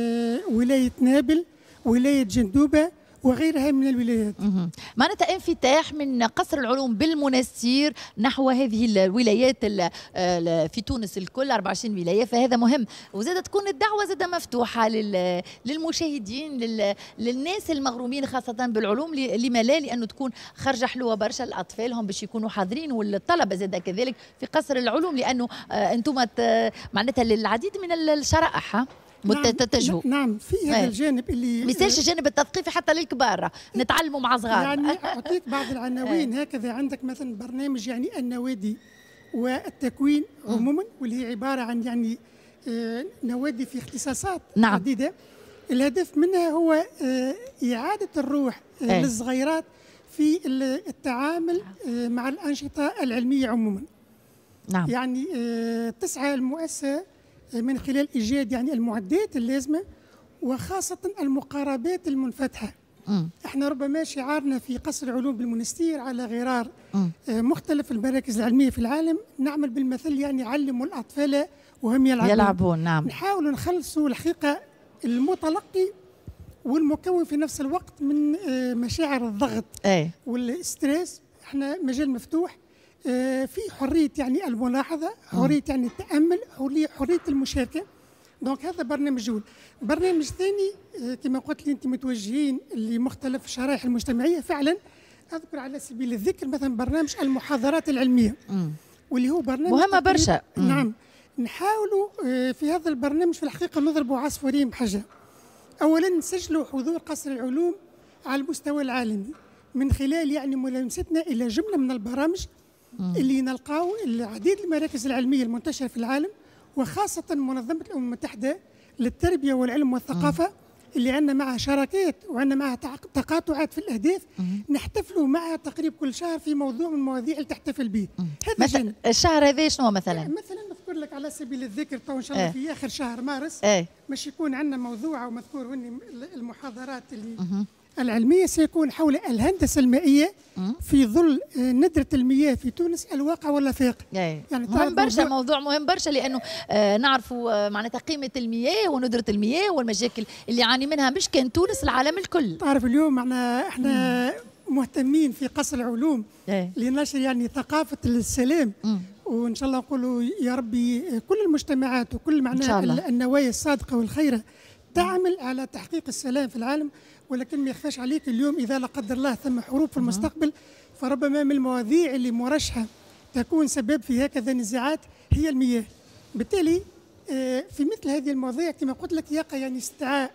ولايه نابل، ولايه جندوبه وغيرها من الولايات. معناتها انفتاح من قصر العلوم بالمنستير نحو هذه الولايات في تونس الكل 24 ولايه، فهذا مهم. وزادت تكون الدعوه زادة مفتوحه للمشاهدين، للناس المغرومين خاصه بالعلوم. لما لا؟ لانه تكون خرجه حلوه برشا لاطفالهم باش يكونوا حاضرين، والطلبه زادة كذلك في قصر العلوم، لانه انتم معناتها للعديد من الشرائح تتجهوا. نعم في هذا الجانب اللي ما يصيرش الجانب التثقيفي حتى للكبار، نتعلموا مع صغار. يعني اعطيك بعض العناوين هكذا. عندك مثلا برنامج يعني النوادي والتكوين عموما، واللي هي عباره عن يعني نوادي في اختصاصات عديده. الهدف منها هو اعاده الروح للصغيرات في التعامل مع الانشطه العلميه عموما. نعم. يعني تسعى المؤسسه من خلال إيجاد يعني المعدات اللازمة، وخاصة المقاربات المنفتحة. احنا ربما شعارنا في قصر العلوم بالمنستير على غرار مختلف المراكز العلمية في العالم، نعمل بالمثل يعني علموا الأطفال وهم يلعبون. نعم. نحاول نخلصوا الحقيقة المتلقي والمكون في نفس الوقت من مشاعر الضغط والستريس. احنا مجال مفتوح في حرية يعني الملاحظة، حرية يعني التأمل، حرية المشاركة. دونك هذا برنامج جول. برنامج ثاني كما قلت لي أنت متوجهين لمختلف الشرائح المجتمعية. فعلا أذكر على سبيل الذكر مثلا برنامج المحاضرات العلمية، واللي هو برنامج مهمة برشا. نعم. نحاولوا في هذا البرنامج في الحقيقة نضربوا عصفورين بحجر. أولا نسجلوا حضور قصر العلوم على المستوى العالمي من خلال يعني ملامستنا إلى جملة من البرامج اللي نلقاو العديد المراكز العلمية المنتشرة في العالم، وخاصة منظمة الأمم المتحدة للتربية والعلم والثقافة اللي عندنا معها شراكات وعندنا معها تقاطعات في الأهداف. نحتفلوا معها تقريبا كل شهر في موضوع من المواضيع اللي تحتفل به. هذا مثلا الشهر هذا شنو مثلا؟ مثلا نذكر لك على سبيل الذكر تو إن شاء الله في آخر شهر مارس مش يكون عندنا موضوع ومذكور هن المحاضرات اللي العلمية سيكون حول الهندسة المائية في ظل ندرة المياه في تونس، الواقع والافاق. يعني مهم برشا، موضوع مهم برشا، لأنه نعرفوا معناتها قيمة المياه وندرة المياه والمشاكل اللي يعاني منها مش كان تونس، العالم الكل. تعرف اليوم احنا مهتمين في قصر العلوم لنشر يعني ثقافة السلام، وإن شاء الله نقولوا يا ربي كل المجتمعات وكل معناها النوايا الصادقة والخيرة تعمل على تحقيق السلام في العالم. ولكن ما يخفاش عليك اليوم إذا لا قدر الله ثم حروب في المستقبل، فربما من المواضيع اللي مرشحة تكون سبب في هكذا نزاعات هي المياه. بالتالي في مثل هذه المواضيع كما قلت لك يقع يعني استدعاء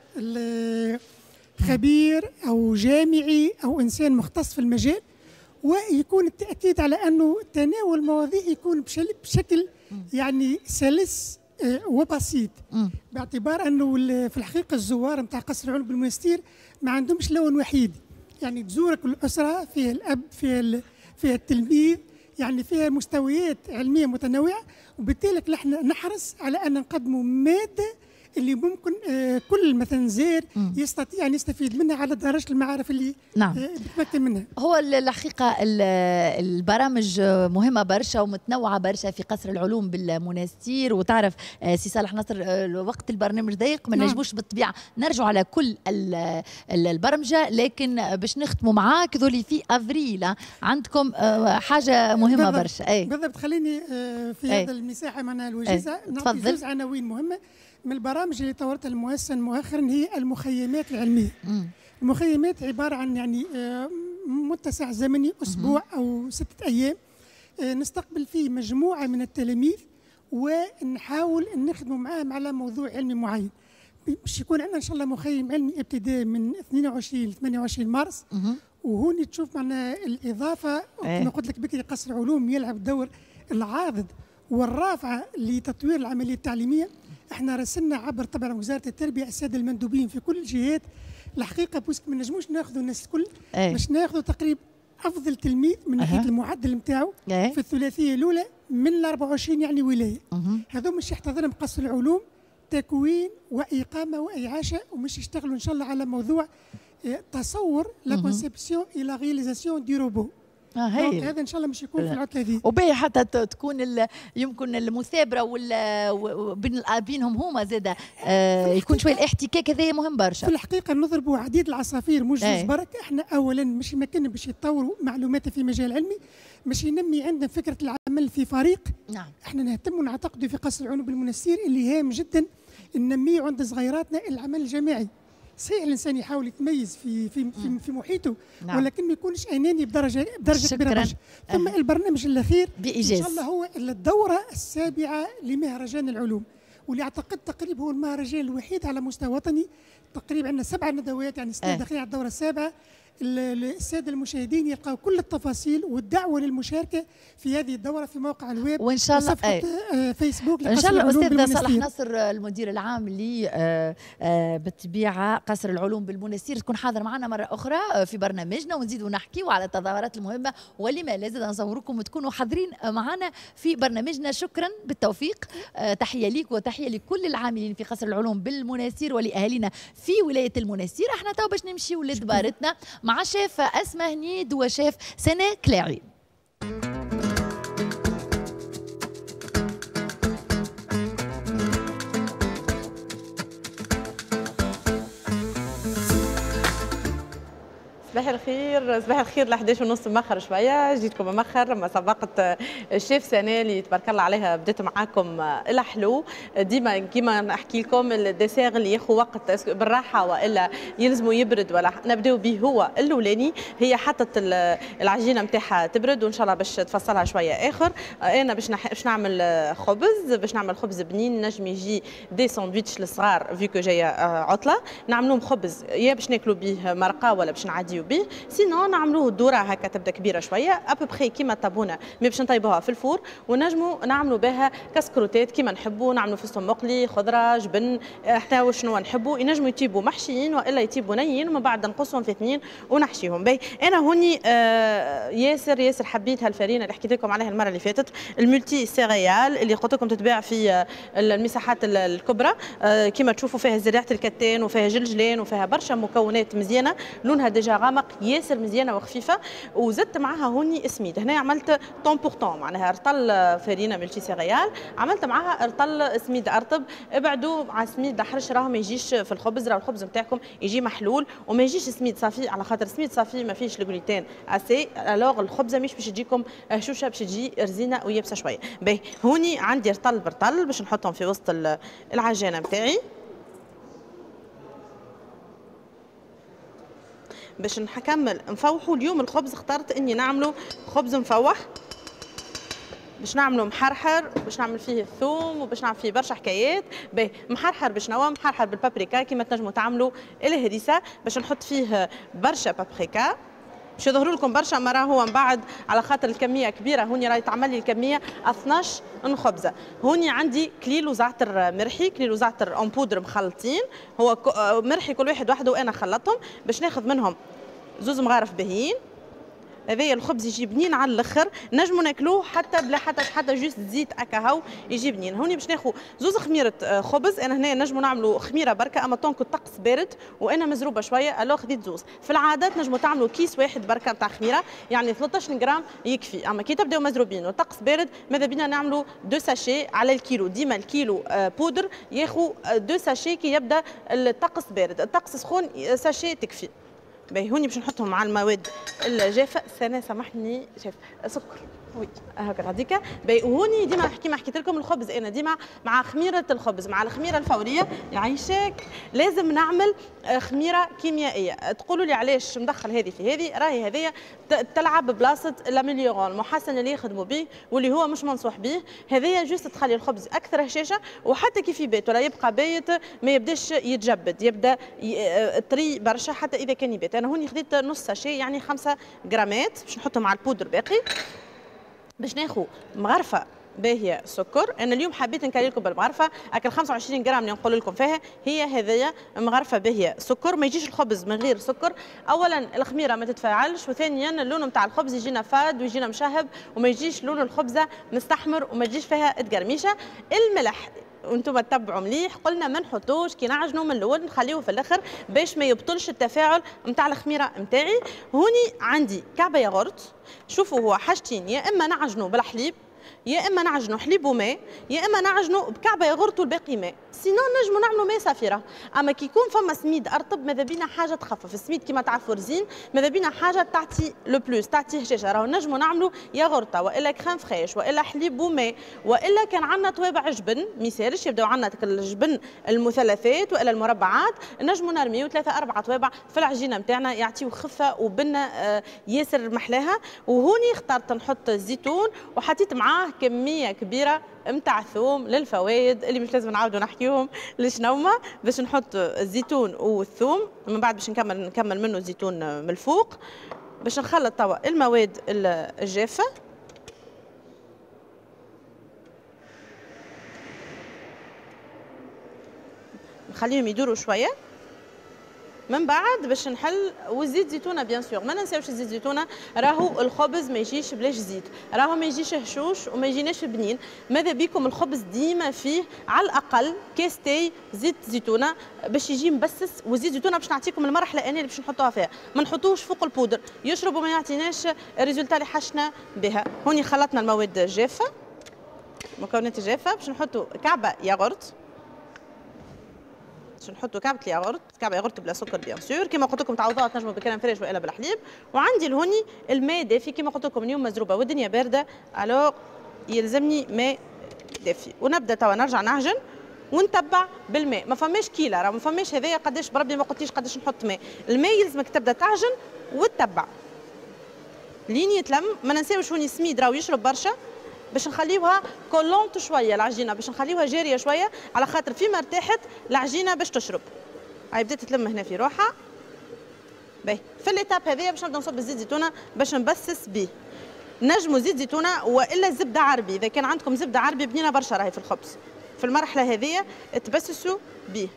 خبير أو جامعي أو إنسان مختص في المجال، ويكون التأكيد على أنه تناول المواضيع يكون بشكل يعني سلس وبسيط، باعتبار أنه في الحقيقة الزوار نتاع قصر العلوم بالمنستير ما عندهمش لون وحيد. يعني تزورك الأسرة، فيها الأب، فيها التلميذ، يعني فيها مستويات علمية متنوعة، وبالتالي نحن نحرص على أن نقدموا مادة اللي ممكن كل مثلا زائر يستطيع أن يستفيد منها على درجة المعارف اللي بتمكن منها. هو الحقيقة البرامج مهمة برشا ومتنوعة برشا في قصر العلوم بالمنستير. وتعرف سي صالح نصر وقت البرنامج ضيق ما نجموش بالطبيعة نرجعوا على كل البرمجة، لكن باش نختموا معاك ذولي في أفريل عندكم حاجة مهمة برشا. بالضبط. خليني في هذا المساحة معنا الوجيزة نعطي زوج عناوين مهمة من البرامج اللي طورتها المؤسسة مؤخرا، هي المخيمات العلمية. المخيمات عبارة عن يعني متسع زمني أسبوع أو 6 أيام نستقبل فيه مجموعة من التلاميذ ونحاول نخدموا معاهم على موضوع علمي معين. باش يكون عندنا إن شاء الله مخيم علمي ابتداء من 22 ل 28 مارس. وهوني تشوف معنا الإضافة كما قلت لك بكري قصر العلوم يلعب دور العاضد والرافعة لتطوير العملية التعليمية. احنا رسلنا عبر طبعا وزارة التربية السادة المندوبين في كل الجهات الحقيقه بوسك ما نجموش ناخذوا الناس الكل، باش ناخذوا تقريبا افضل تلميذ من ناحيه المعدل نتاعو في الثلاثيه الاولى من ال 24 يعني ولايه. هذو مش يحتضنهم قصر العلوم تكوين واقامه واعاشه، ومش يشتغلوا ان شاء الله على موضوع تصور لا كونسيبسيون اي لا رياليزاسيون دي روبو. هذا ان شاء الله مش يكون في العطله هذه. وباهي حتى تكون يمكن المثابره بينهم هما زاد يكون شويه الاحتكاك، هذا مهم برشا. في الحقيقه نضربوا عديد العصافير مش جوز برك. احنا اولا مش يمكننا باش يتطوروا معلومات في مجال علمي، مش ينمي عندنا فكره العمل في فريق. نعم. احنا نهتم ونعتقد في قصر العلوم بالمنستير اللي هام جدا ننميه عند صغيراتنا العمل الجماعي. صحيح الانسان يحاول يتميز في محيطه، نعم. ولكن ما يكونش اناني بدرجه كبيره برشا. ثم البرنامج الاخير بإيجاز ان شاء الله هو الدوره السابعه لمهرجان العلوم، واللي اعتقد تقريبا هو المهرجان الوحيد على مستوى وطني. تقريبا عندنا 7 ندوات يعني داخلين على الدوره السابعه. الساده المشاهدين يلقاو كل التفاصيل والدعوه للمشاركه في هذه الدوره في موقع الويب وان شاء الله صفحه فيسبوك ان شاء الله. استاذ صالح نصر المدير العام بالطبيعه قصر العلوم بالمنستير تكون حاضر معنا مره اخرى في برنامجنا، ونزيدوا نحكيوا على التظاهرات المهمه ولما لا زاد نصوركم وتكونوا حاضرين معنا في برنامجنا. شكرا بالتوفيق. تحيه ليك وتحيه لكل العاملين في قصر العلوم بالمنستير ولاهالينا في ولايه المنستير. احنا تو باش نمشيو لدبارتنا مع شيف أسماء هنيد وشيف سنة كلاعي. صباح الخير. صباح الخير. ل 11:30 مأخر شويه، جيتكم مأخر لما سبقت الشيف سنة اللي تبارك الله عليها بديت معاكم الحلو. ديما كيما نحكي لكم الديسير اللي ياخذ وقت بالراحه والا يلزموا يبرد ولا نبداو به هو الاولاني. هي حطت العجينه نتاعها تبرد وان شاء الله باش تفصلها شويه اخر. انا باش نعمل خبز، باش نعمل خبز بنين نجم يجي دي ساندويتش الصغار فيكو جايه عطله. نعملوهم خبز يا باش ناكلوا به مرقه ولا باش نعديو به، سينو نعملوه الدوره هكا تبدا كبيره شويه ابوبخي كيما الطابونه مي باش نطيبوها في الفور، ونجموا نعملوا بها كسكروتات كيما نحبوا، نعملوا فستق مقلي خضره جبن حتى شنو نحبوا. ينجموا يطيبوا محشيين والا يطيبوا نيين ومن بعد نقصهم في اثنين ونحشيهم. باهي انا هوني ياسر حبيت هالفرينه اللي حكيت لكم عليها المره اللي فاتت، الملتي سيريال اللي قلت لكم تتباع في المساحات الكبرى. كيما تشوفوا فيها زريعه الكتان وفيها جلجلان وفيها برشا مكونات مزيانه، لونها ديجا غامق ياسر مزيانه وخفيفه. وزدت معها هوني اسميد. هنا عملت طون بور طون، معناها رطل فرينه ملتي سيريال، عملت معها رطل سميد ارطب. ابعدوا مع سميد حرش راه ما يجيش في الخبز، راه الخبز نتاعكم يجي محلول وما يجيش سميد صافي، على خاطر سميد صافي ما فيش الجلوتين اسي، الوغ الخبزه مش باش تجيكم هشوشه، باش تجي رزينه ويابسه شويه. باهي هوني عندي رطل برطل باش نحطهم في وسط العجانه نتاعي باش نكمل نفوحوا. اليوم الخبز اخترت اني نعمله خبز مفوح، باش نعمله محرحر، باش نعمل فيه الثوم وباش نعمل فيه برشا حكايات. باهي محرحر بشنو؟ محرحر بالبابريكا كيما تنجموا تعملوا الهريسه، باش نحط فيه برشا بابريكا باش يظهروا لكم برشا مرة هو من بعد، على خاطر الكميه كبيره. هوني راهي تعمل لي الكميه 12 خبزه. هوني عندي كليلو زعتر مرحي، كليلو زعتر اون بودر مخلطين، هو مرحي كل واحد وحده وانا خلطهم باش ناخذ منهم زوز مغارف باهيين. هذايا الخبز يجي بنين على الاخر، نجموا ناكلوه حتى بلا حتى جوست زيت هكا هاو يجي بنين. هوني باش ناخذ زوز خميره خبز. انا هنا نجموا نعملوا خميره بركه، اما طونك الطقس بارد وانا مزروبه شويه الو خديت زوز. في العاده نجموا تعملوا كيس واحد بركه نتاع خميره، يعني 13 غرام يكفي. اما كي تبداو مزروبين والطقس بارد ماذا بينا نعملوا 2 ساشي على الكيلو. ديما الكيلو بودر ياخذ 2 ساشي كي يبدا الطقس بارد. الطقس سخون ساشي تكفي. باهي هوني باش نحطهم مع المواد الجافه. سنة سامحني شاف سكر وي هكا غاديكا. باهي وهوني ديما كيما حكيت لكم الخبز انا ديما مع خميره الخبز مع الخميره الفوريه يعيشك لازم نعمل خميره كيميائيه. تقولوا لي علاش مدخل هذه في هذه؟ راهي هذيا تلعب ببلاصه لاميليورون المحسن اللي يخدموا به واللي هو مش منصوح به. هذيا جوست تخلي الخبز اكثر هشاشه، وحتى كيف يبات ولا يبقى بايت ما يبداش يتجبد، يبدا طري برشا حتى اذا كان يبات. انا هوني خديت نص ساشي يعني 5 غرامات باش نحطهم مع البودر باقي، باش ناخذ مغرفه باهيه سكر. انا اليوم حبيت نكري لكم بالمغرفه اكل 25 جرام اللي نقول لكم فيها هي هذيا مغرفه باهيه سكر. ما يجيش الخبز من غير سكر. اولا الخميره ما تتفاعلش، وثانيا اللون نتاع الخبز يجينا فاد ويجينا مشهب، وما يجيش لون الخبزه مستحمر وما تجيش فيها تقرميشه. الملح وانتم تتبعوا مليح، قلنا ما نحطوش كي نعجنوا من الاول، نخليوه في الاخر باش ما يبطلش التفاعل نتاع الخميره نتاعي. هوني عندي كعبه ياغورت. شوفوا هو حاجتين، يا اما نعجنوا بالحليب يا اما نعجنوا حليب وماء يا اما نعجنوا بكعبه ياغورت والباقي ماء، سينو نجموا نعملوا ماء صافره. اما كي يكون فما سميد ارطب ماذا بينا حاجه تخفف السميد كيما تعرفوا رزين، ماذا بينا حاجه تعطي لو بلوس تعطي هشاشه. راهو نجموا نعملوا ياغورت والا كريم فريش والا حليب وماء، والا كان عندنا توابع جبن ما يسالش يبداو عندنا الجبن المثلثات والا المربعات، نجموا نرميو 3 4 توابع في العجينه نتاعنا يعطيو خفه وبنه ياسر محلاها. وهوني اخترت نحط الزيتون وحطيت معاه كميه كبيره متاع ثوم للفوائد اللي مش لازم نعاودوا نحكيوهم لشنوما، باش نحط الزيتون والثوم من بعد باش نكمل منه الزيتون من الفوق، باش نخلط توا المواد الجافه. نخليهم يدوروا شويه من بعد باش نحل. والزيت زيتونه بيان سور ما ننساوش الزيت زيتونه، راهو الخبز ما يجيش بلاش زيت، راهو ما يجيش هشوش وما يجيناش بنين. ماذا بيكم الخبز ديما فيه على الاقل كاستي زيت زيتونه باش يجي مبسس. والزيت زيتونه باش نعطيكم المرحله الانيه اللي باش نحطوها فيها، ما نحطوش فوق البودر يشرب وما يعطيناش الريزولتا اللي حشنا بها. هوني خلطنا المواد الجافه مكونات الجافه، باش نحطوا كعبه ياغورت، باش نحطوا كعبه ياغورت، كعبه ياغورت بلا سكر بيان سور. كيما قلت لكم تعوضوها تنجموا بكريم فريش والا بالحليب. وعندي لهوني الماء دافي كيما قلت لكم اليوم مزروبه والدنيا بارده، الوغ يلزمني ماء دافي. ونبدا توا نرجع نعجن ونتبع بالماء. ما فماش كيله، راه ما فماش هذايا قداش بربي ما قلتيش قداش نحط ماء. الماء يلزمك تبدا تعجن وتتبع لين يتلم. ما ننساوش هوني سميد راهو يشرب برشا، باش نخليوها كولونت شويه العجينه، باش نخليوها جاريه شويه على خاطر فيما ارتاحت العجينه باش تشرب. هاي بدات تلم هنا في روحها. باهي في الليتاب هذيا باش نبدا نصب الزيت زيتونه باش نبسس بيه. نجموا زيت زيتونه والا زبده عربي، اذا كان عندكم زبده عربي بنينه برشا راهي في الخبز. في المرحله هذيا تبسسوا بيه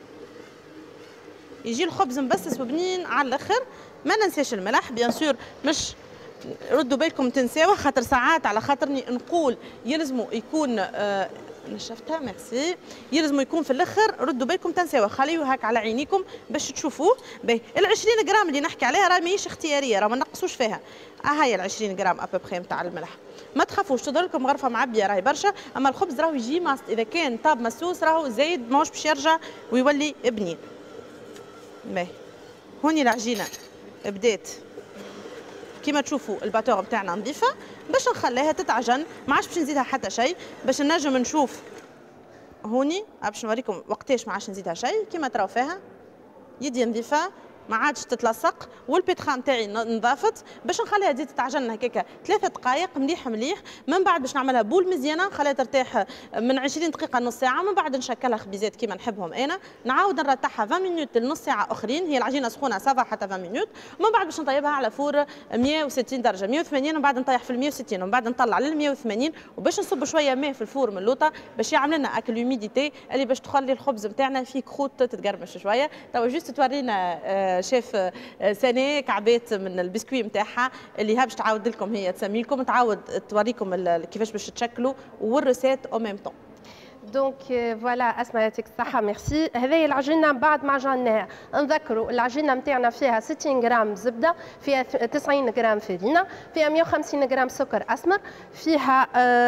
يجي الخبز مبسس وبنين على الاخر. ما ننساش الملح بيان سور، مش ردوا بالكم تنساوه خاطر ساعات على خاطرني نقول يلزموا يكون نشفتها ميرسي، يلزموا يكون في الاخر ردوا بالكم تنساوه، خليوه هاك على عينيكم باش تشوفوه. باهي ال 20 غرام اللي نحكي عليها راه ماهيش اختياريه، راه ما نقصوش فيها. هاي ال 20 غرام ابوبخي نتاع الملح. ما تخافوش تظهر لكم غرفه معبيه راهي برشا، اما الخبز راهو يجي اذا كان طاب مسوس راهو زايد ماهوش باش يرجع ويولي بنين. باهي هوني العجينه بدات كيما تشوفوا الباتور بتاعنا نظيفه، باش نخليها تتعجن. ما عادش باش نزيدها حتى شيء باش نجم نشوف. هوني باش نوريكم وقتاش ما عادش نزيدها شيء. كيما تراو فيها يدي نظيفه ما عادش تتلصق، والبيتخا نتاعي نضافت. باش نخليها تزيد تتعجن هكاكا 3 دقائق مليح مليح. من بعد باش نعملها بول مزيانه نخليها ترتاح من 20 دقيقه نص ساعه. من بعد نشكلها خبيزات كيما نحبهم انا، نعاود نرتاحها 20 مينوت لنص ساعه اخرين. هي العجينه سخونه سافا حتى 20 مينوت. من بعد باش نطيبها على فور 160 درجه 180، ومن بعد نطيح في 160، ومن بعد نطلع لل 180 وباش نصب شويه ماء في الفور من اللوطه باش يعمل لنا اكل الهيوميديتي اللي باش تخلي الخبز نتاعنا فيه كروت تتقرمش شويه. توا جوست تورينا شيف سنة كعبات من البسكوي نتاعها اللي باش تعاود لكم هي تسمي لكم تعاود توريكم كيفاش باش تشكلوا والروسيت او ميم طون. دونك فوالا اسماء يعطيك الصحة ميرسي. هذه العجينة بعد ما عجناها نذكروا العجينة نتاعنا فيها 60 غرام زبدة، فيها 90 غرام فرينة، فيها 150 غرام سكر أسمر، فيها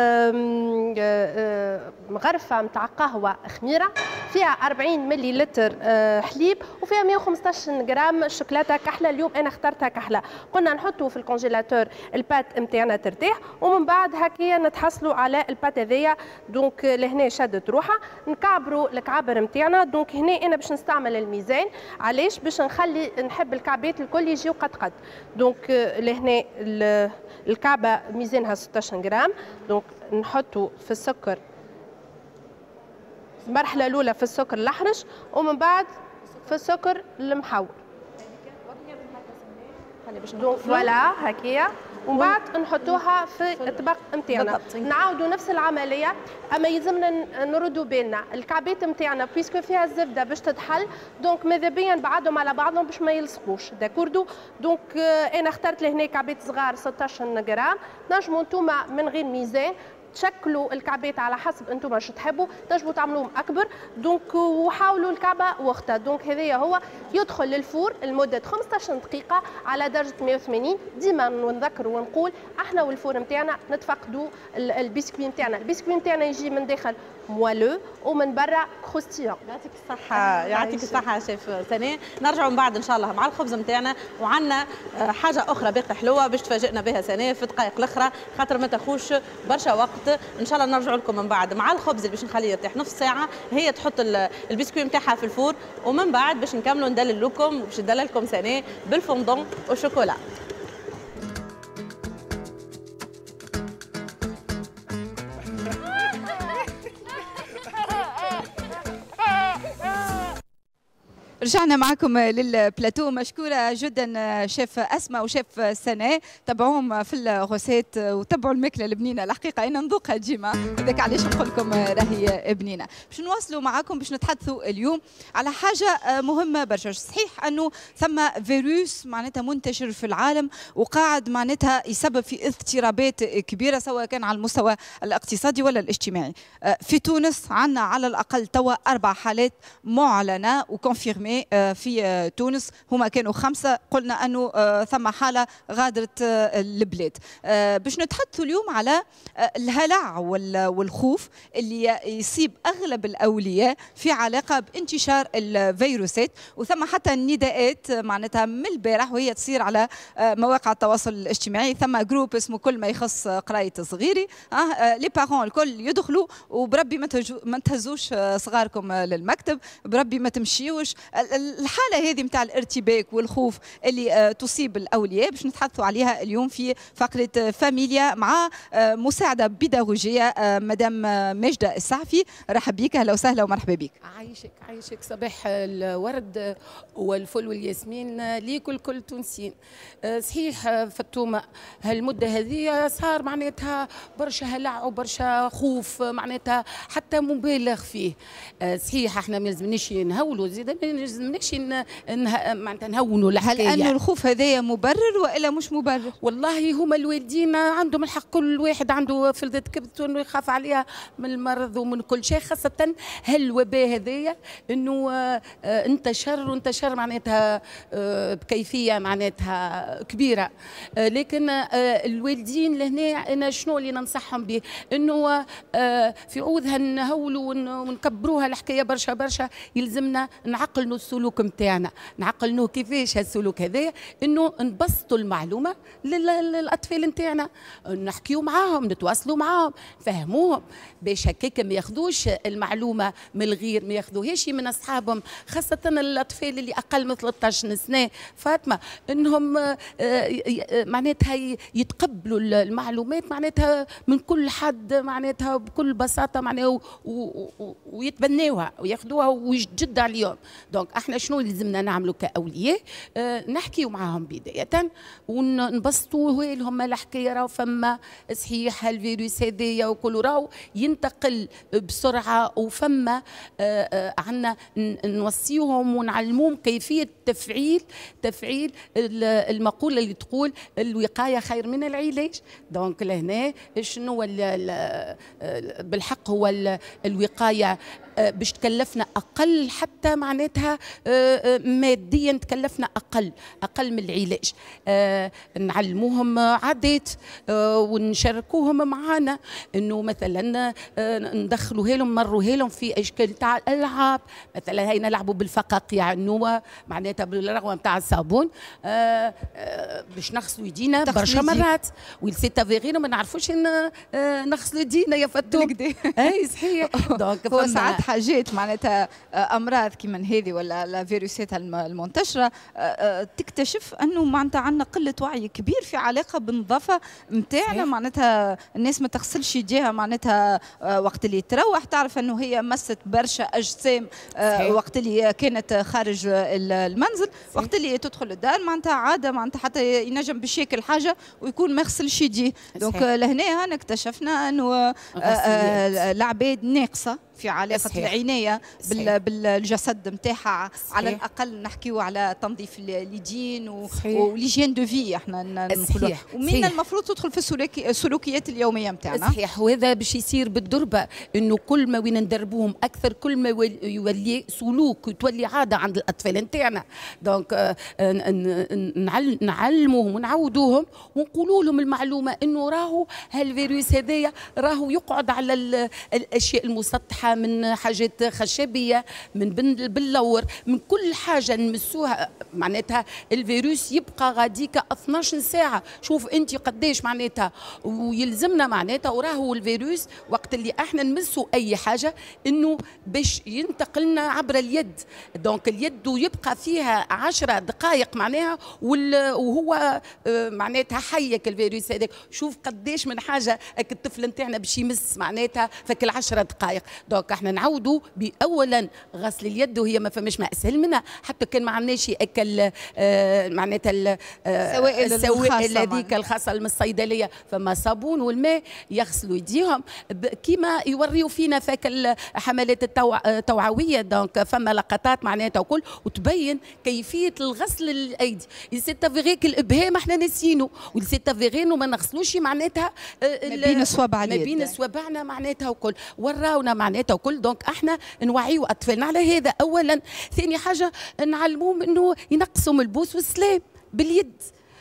غرفة نتاع قهوة خميرة، فيها 40 ملي لتر حليب، وفيها 115 غرام شوكولاتة كحلة. اليوم أنا اخترتها كحلة. قلنا نحطوا في الكونجيلاتور البات نتاعنا ترتاح، ومن بعد هكايا نتحصلوا على البات هذيا. دونك لهنا شدت روحها نكعبروا الكعبر نتاعنا. دونك هنا انا باش نستعمل الميزان. علاش؟ باش نحب الكعبات الكل يجيو قد قد. دونك لهنا الكعبه ميزانها 16 غرام. دونك نحطوا في السكر المرحله الاولى في السكر الاحرش، ومن بعد في السكر المحور. دونك فوالا هكايا ومن بعد نحطوها في الطبق نتاعنا. نعاودوا نفس العمليه، اما يلزمنا نردوا بالنا الكعبات نتاعنا بيسكو فيها الزبده باش تتحل، دونك ماذا بيا نبعدهم على بعضهم باش ما يلصقوش. داكوردو، دونك انا اخترت لهنا كعبات صغار 16 غرام. نجموا انتوما من غير ميزان تشكلوا الكعبات على حسب انتم شو تحبوا، تنجموا تعملوهم اكبر، دونك وحاولوا الكعبه وقتها. دونك هذايا هو يدخل للفور لمده 15 دقيقه على درجه 180. ديما نذكر ونقول احنا والفور نتاعنا نتفقدوا البسكوي نتاعنا، البسكوي نتاعنا يجي من داخل موالو ومن برا كروستيون. يعطيك الصحه، يعطيك الصحه شيف سناء. نرجعوا من بعد ان شاء الله مع الخبز نتاعنا، وعندنا حاجه اخرى باقي حلوه باش تفاجئنا بها سناء في الدقائق الاخرى، خاطر ما تاخوش برشا وقت. ان شاء الله نرجعوا لكم من بعد مع الخبز اللي باش نخليه يرتاح نص ساعه. هي تحط البسكوي نتاعها في الفور، ومن بعد باش نكملوا ندلل لكم وباش ندللكم سناء بالفondant والشوكولا. رجعنا معكم للبلاتو. مشكورة جدا شيف أسماء وشيف سناء، تابعوهم في الغوسات وتابعوا الماكلة البنينة. الحقيقة أنا نذوقها ديما، هذاك علاش نقول لكم راهي بنينة. باش نواصلوا معكم باش نتحدثوا اليوم على حاجة مهمة برشا. صحيح أنه ثم فيروس معناتها منتشر في العالم وقاعد معناتها يسبب في اضطرابات كبيرة سواء كان على المستوى الاقتصادي ولا الاجتماعي. في تونس عندنا على الأقل توا 4 حالات معلنة وكونفيرمي في تونس، هما كانوا 5. قلنا أنه ثم حالة غادرت البلاد. باش نتحدثوا اليوم على الهلع والخوف اللي يصيب أغلب الأولياء في علاقة بانتشار الفيروسات، وثم حتى النداءات معناتها من البارح وهي تصير على مواقع التواصل الاجتماعي. ثم جروب اسمه كل ما يخص قراية صغيري، لي بارون الكل يدخلوا وبربي ما تهزوش صغاركم للمكتب، بربي ما تمشيوش. الحالة هذه متاع الارتباك والخوف اللي تصيب الأولياء باش نتحدثوا عليها اليوم في فقرة فاميليا مع مساعدة بيداغوجية مدام ماجدة السعفي. رحب بك، أهلا وسهلا ومرحبا بك. عايشك صباح الورد والفل والياسمين ليكل كل تونسيين. صحيح فطومة هالمدة هذه صار معناتها برشا هلع وبرشا خوف معناتها حتى مبالغ فيه. صحيح احنا ما لازمناش نهولوا زيد، ما لازمناش معناتها نهونوا الحكايه. هل انه الخوف هذايا مبرر والا مش مبرر؟ والله هما الوالدين عندهم الحق، كل واحد عنده فلذة كبت وانه يخاف عليها من المرض ومن كل شيء، خاصه هالوباء هذايا انه انتشر معناتها بكيفيه معناتها كبيره. لكن الوالدين لهنا انا شنو اللي ننصحهم به؟ انه في عوضها نهولوا ونكبروها الحكايه برشا يلزمنا نعقلوا السلوك نتاعنا، نعقلوا كيفاش هالسلوك هذايا، انه نبسطوا المعلومه للاطفال نتاعنا، نحكيوا معاهم، نتواصلوا معاهم، نفهموهم باش هكاك ما ياخذوش المعلومه من الغير، ما ياخذوهاش من اصحابهم، خاصه الاطفال اللي اقل من 13 سنه فاطمه، انهم معناتها يتقبلوا المعلومات معناتها من كل حد معناتها بكل بساطه معناتها ويتبناوها وياخذوها ويجد عليهم. دونك احنا شنو لازمنا نعملوا كاولياء؟ نحكيوا معاهم بدايه ونبسطوا لهم الحكايه، راهو فما صحيح الفيروس هذايا وكل راهو ينتقل بسرعه، وفما عندنا نوصيهم ونعلموهم كيفيه تفعيل المقوله اللي تقول الوقايه خير من العلاج. دونك لهنا شنو بالحق هو الوقايه باش تكلفنا اقل، حتى معناتها ماديا تكلفنا اقل من العلاج. نعلموهم عادات ونشاركوهم معنا، انه مثلا ندخلوها لهم نمروها لهم في اشكال تاع الالعاب، مثلا هاي نلعبوا بالفقاقيع النوى معناتها بالرغوه نتاع الصابون باش نغسلوا يدينا برشا مرات، والسيتا فيغينا ما نعرفوش نغسلوا يدينا يا فتوك. اي صحيح. دونك هو ساعات حاجات معناتها امراض كيما هذه ولا الفيروسات المنتشره تكتشف انه معناتها عندنا قله وعي كبير في علاقه بالنظافه نتاعنا، معناتها الناس ما تغسلش يديها معناتها وقت اللي تروح، تعرف انه هي مست برشا اجسام وقت اللي كانت خارج المنزل، وقت اللي تدخل الدار معناتها عاده معناتها حتى ينجم باش ياكل حاجه ويكون ما يغسلش يديه. دونك لهنا اكتشفنا انه العباد ناقصه في علاقة العناية بالجسد نتاعها، على الأقل نحكيو على تنظيف اليدين وليجين دو في احنا نقولوا، ومن المفروض تدخل في السلوكيات اليومية نتاعنا. صحيح، وهذا باش يصير بالدربة، انه كل ما وين ندربوهم اكثر كل ما يولي سلوك وتولي عادة عند الأطفال نتاعنا. دونك نعلموهم ونعودوهم ونقولوا لهم المعلومة انه راهو هالفيروس هذايا راهو يقعد على الاشياء المسطحة، من حاجات خشبيه، من باللور، من كل حاجه نمسوها معناتها الفيروس يبقى غاديك 12 ساعه. شوف انت قداش معناتها ويلزمنا معناتها، وراهو الفيروس وقت اللي احنا نمسوا اي حاجه انه باش ينتقلنا عبر اليد. دونك اليد يبقى فيها 10 دقائق معناها وهو معناتها حيك الفيروس هذاك. شوف قداش من حاجه الطفل نتاعنا باش يمس معناتها فك 10 دقائق. دونك احنا نعودوا باولا غسل اليد، وهي ما فماش ما اسهل منها، حتى كان ما عندناش ياكل معناتها السوائل هذيك الخاصه من الصيدليه، فما صابون والماء يغسلوا يديهم كيما يوريوا فينا فك الحملات التوعويه. دونك فما لقطات معناتها وكل وتبين كيفيه الغسل الايدي. سيتافيغيك الابهام احنا ناسينه، وسيتافيغي انه ما نغسلوش معناتها ما بين صوابع اليد، ما بين صوابعنا معناتها وكل وراونا معناتها وكل. دونك احنا نوعيو اطفالنا على هذا اولا. ثاني حاجه نعلموهم انه ينقصوا من البوس والسلام باليد.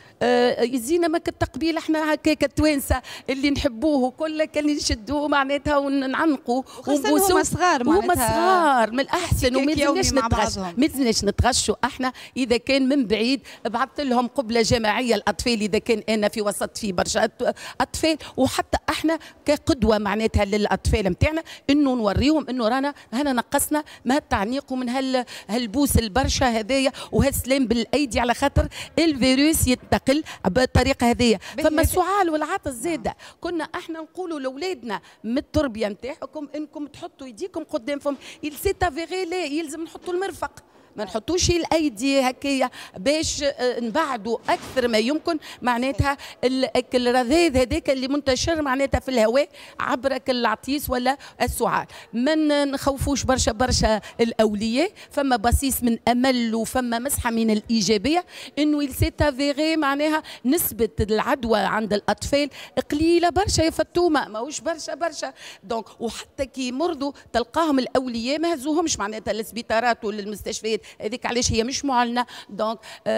يزينا ما كالتقبيل احنا هكاك التوانسه اللي نحبوه وكل كان نشدوه معناتها ونعنقوا ونبوسوا. هما صغار هما صغار من الاحسن، وما لازمناش نتغشوا احنا. اذا كان من بعيد بعثت لهم قبله جماعيه الاطفال، اذا كان انا في وسط في برشا اطفال، وحتى احنا كقدوه معناتها للاطفال نتاعنا انه نوريهم انه رانا هنا نقصنا من هالتعنيق ومن هالبوس البرشا هذايا وهالسلام بالايدي، على خاطر الفيروس ينتقل بالطريقه هذه. فما السعال والعطس زاده. كنا احنا نقولوا لاولادنا من التربيه نتاعكم انكم تحطوا يديكم قدام فم، سيتافيغي لا يلزم نحطوا المرفق، ما نحطوش الايدي هكايا باش نبعدوا اكثر ما يمكن معناتها الرذاذ هذاك اللي منتشر معناتها في الهواء عبر العطيس ولا السعال. ما نخوفوش برشا الاولياء. فما بصيص من امل وفما مسحه من الايجابيه انه سيتافيغي معناها نسبه العدوى عند الاطفال قليله برشا يا فطومه، ماهوش برشا. دونك وحتى كي يمرضوا تلقاهم الاولياء ما هزوهمش معناتها للسبيطارات وللمستشفيات، هذيك علاش هي مش معلنه. دونك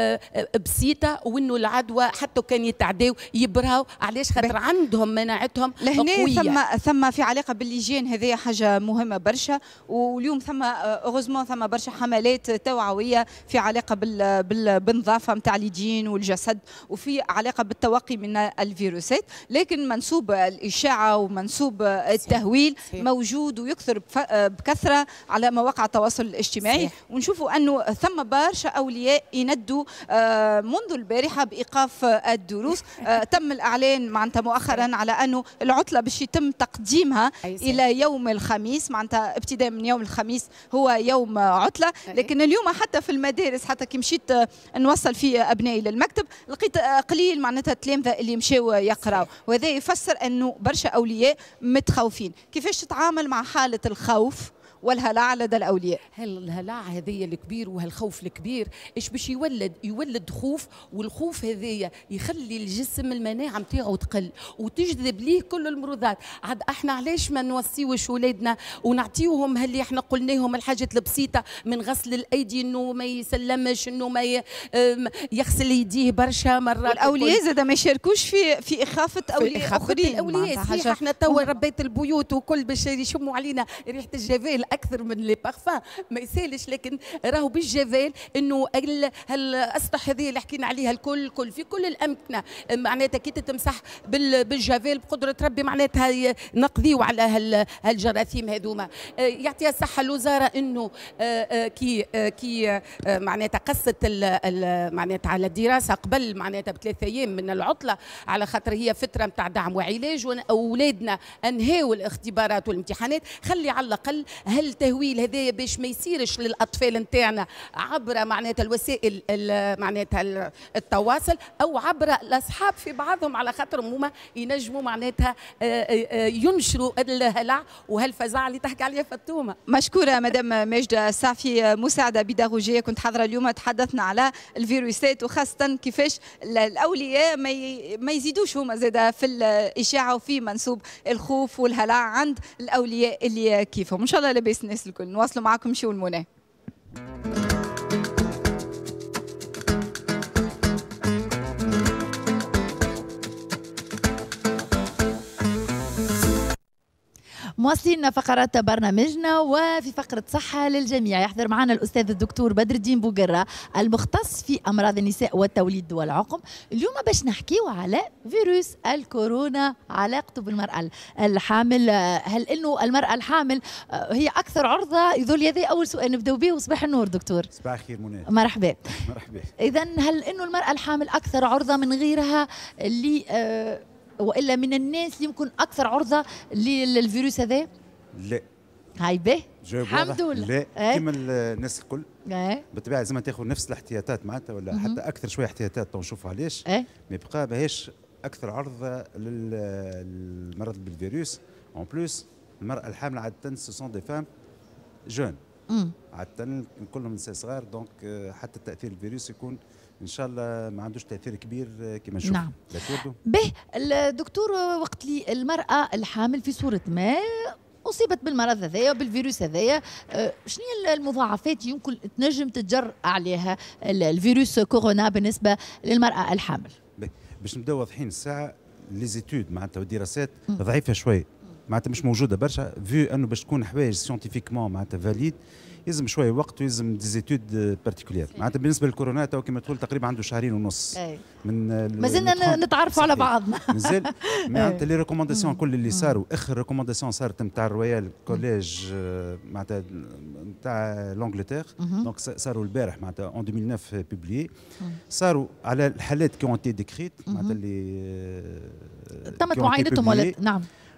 بسيطه، وانه العدوى حتى كان يتعداو يبراو علاش خاطر عندهم مناعتهم لهنا. ثم في علاقه بالليجين هذه حاجه مهمه برشا، واليوم ثم اوغوزمون ثم برشا حملات توعويه في علاقه بالنظافه نتاع اليدين والجسد، وفي علاقه بالتوقي من الفيروسات. لكن منسوب الاشاعه ومنسوب التهويل موجود ويكثر بكثره على مواقع التواصل الاجتماعي، ونشوفوا انه ثم برشا اولياء يندوا منذ البارحه بايقاف الدروس. تم الاعلان معناتها مؤخرا على انه العطله باش يتم تقديمها الى يوم الخميس، معناتها ابتداء من يوم الخميس هو يوم عطله. لكن اليوم حتى في المدارس حتى كي مشيت نوصل في ابنائي للمكتب لقيت قليل معناتها التلامذه اللي مشاو يقراوا، وهذا يفسر انه برشا اولياء متخوفين. كيفاش تتعامل مع حاله الخوف والهلع لدى الاولياء؟ الهلع هذايا الكبير وهالخوف الكبير ايش باش يولد خوف، والخوف هذايا يخلي الجسم المناعه نتاعو تقل وتجذب ليه كل المرضات. عاد احنا علاش ما نوصيوش ولادنا ونعطيوهم اللي احنا قلناهم الحاجات البسيطه من غسل الايدي، انه ما يسلمش، انه ما يغسل يديه برشا مرات. والاولياء زاد ما يشاركوش في اخافه اولياء اخرين. الاولياء صحيح احنا توا ربيت البيوت وكل باش يشموا علينا ريحه الجفال اكثر من لي بارفان ما يسالش، لكن راهو بالجفال انه الاسطح هذه اللي حكينا عليها الكل في كل الامكنه معناتها كي تتمسح بالجفال بقدره ربي معناتها نقضيو على هالجراثيم هذوما. يعطيها الصحه الوزاره انه كي معناتها قصت معناتها على الدراسه قبل معناتها ب3 ايام من العطله، على خاطر هي فتره نتاع دعم وعلاج واولادنا انهاوا الاختبارات والامتحانات. خلي على الاقل هالتهويل هذايا باش ما يصيرش للاطفال نتاعنا عبر معناتها الوسائل معناتها التواصل او عبر الاصحاب في بعضهم، على خاطرهم هما ينجموا معناتها ينشروا الهلع وهالفزاعه اللي تحكي عليها فطومه. مشكوره مدام ماجده السعفي، مساعده بيداغوجيه كنت حاضره اليوم، تحدثنا على الفيروسات وخاصه كيفاش الاولياء ما يزيدوش هما زاده في الاشاعه وفي منسوب الخوف والهلع عند الاولياء اللي كيفهم. ان شاء الله لاباس الناس الكل. نواصلوا معكم شو المنى. مواصلين فقرات برنامجنا، وفي فقرة صحة للجميع يحضر معنا الأستاذ الدكتور بدر الدين بوقرة المختص في أمراض النساء والتوليد والعقم. اليوم باش نحكيو على فيروس الكورونا، علاقته بالمرأة الحامل. هل إنه المرأة الحامل هي أكثر عرضة؟ يظل هذا أول سؤال نبدأ به. وصباح النور دكتور. صباح الخير منى. مرحبا. مرحبا. إذا هل إنه المرأة الحامل أكثر عرضة من غيرها اللي والا من الناس اللي يمكن اكثر عرضه للفيروس هذا؟ لا. هاي به الحمد لله. لا كيما الناس الكل. بالطبيعه لازم تاخذ نفس الاحتياطات معناتها، ولا حتى اكثر شويه احتياطات نشوفوا علاش. ما يبقى ماهيش اكثر عرضه للمرض بالفيروس. اون بلوس المراه الحامل عاده سو دي فام جون، عاده كلهم نساء صغار، دونك حتى تاثير الفيروس يكون ان شاء الله ما عندوش تاثير كبير كما نشوف. نعم. به الدكتور، وقت لي المراه الحامل في صوره ما اصيبت بالمرض هذايا وبالفيروس هذايا، شنو هي المضاعفات يمكن تنجم تتجر عليها الفيروس كورونا بالنسبه للمراه الحامل؟ باش نبداو واضحين الساعه، لي زيتود معناتها والدراسات ضعيفه شويه، معناتها مش موجوده برشا، فيو انه باش تكون حوايج سيونتيفيكمون معناتها فاليد يلزم شويه وقت ويلزم ديزيتود بارتيكولير. معناتها بالنسبه للكورونا تو كما تقول تقريبا عنده 2.5 شهر من مازلنا نتعرفوا على بعضنا. مازال معناتها لي ريكومونداسيون كل اللي صاروا، اخر ريكومونداسيون صارت نتاع الرويال كوليج معناتها نتاع لانجلتير، دونك صاروا البارح معناتها اون 2009 بوبليي، صاروا على الحالات كي اون تي ديكريت معناتها اللي تمت معاينتهم ولا نعم،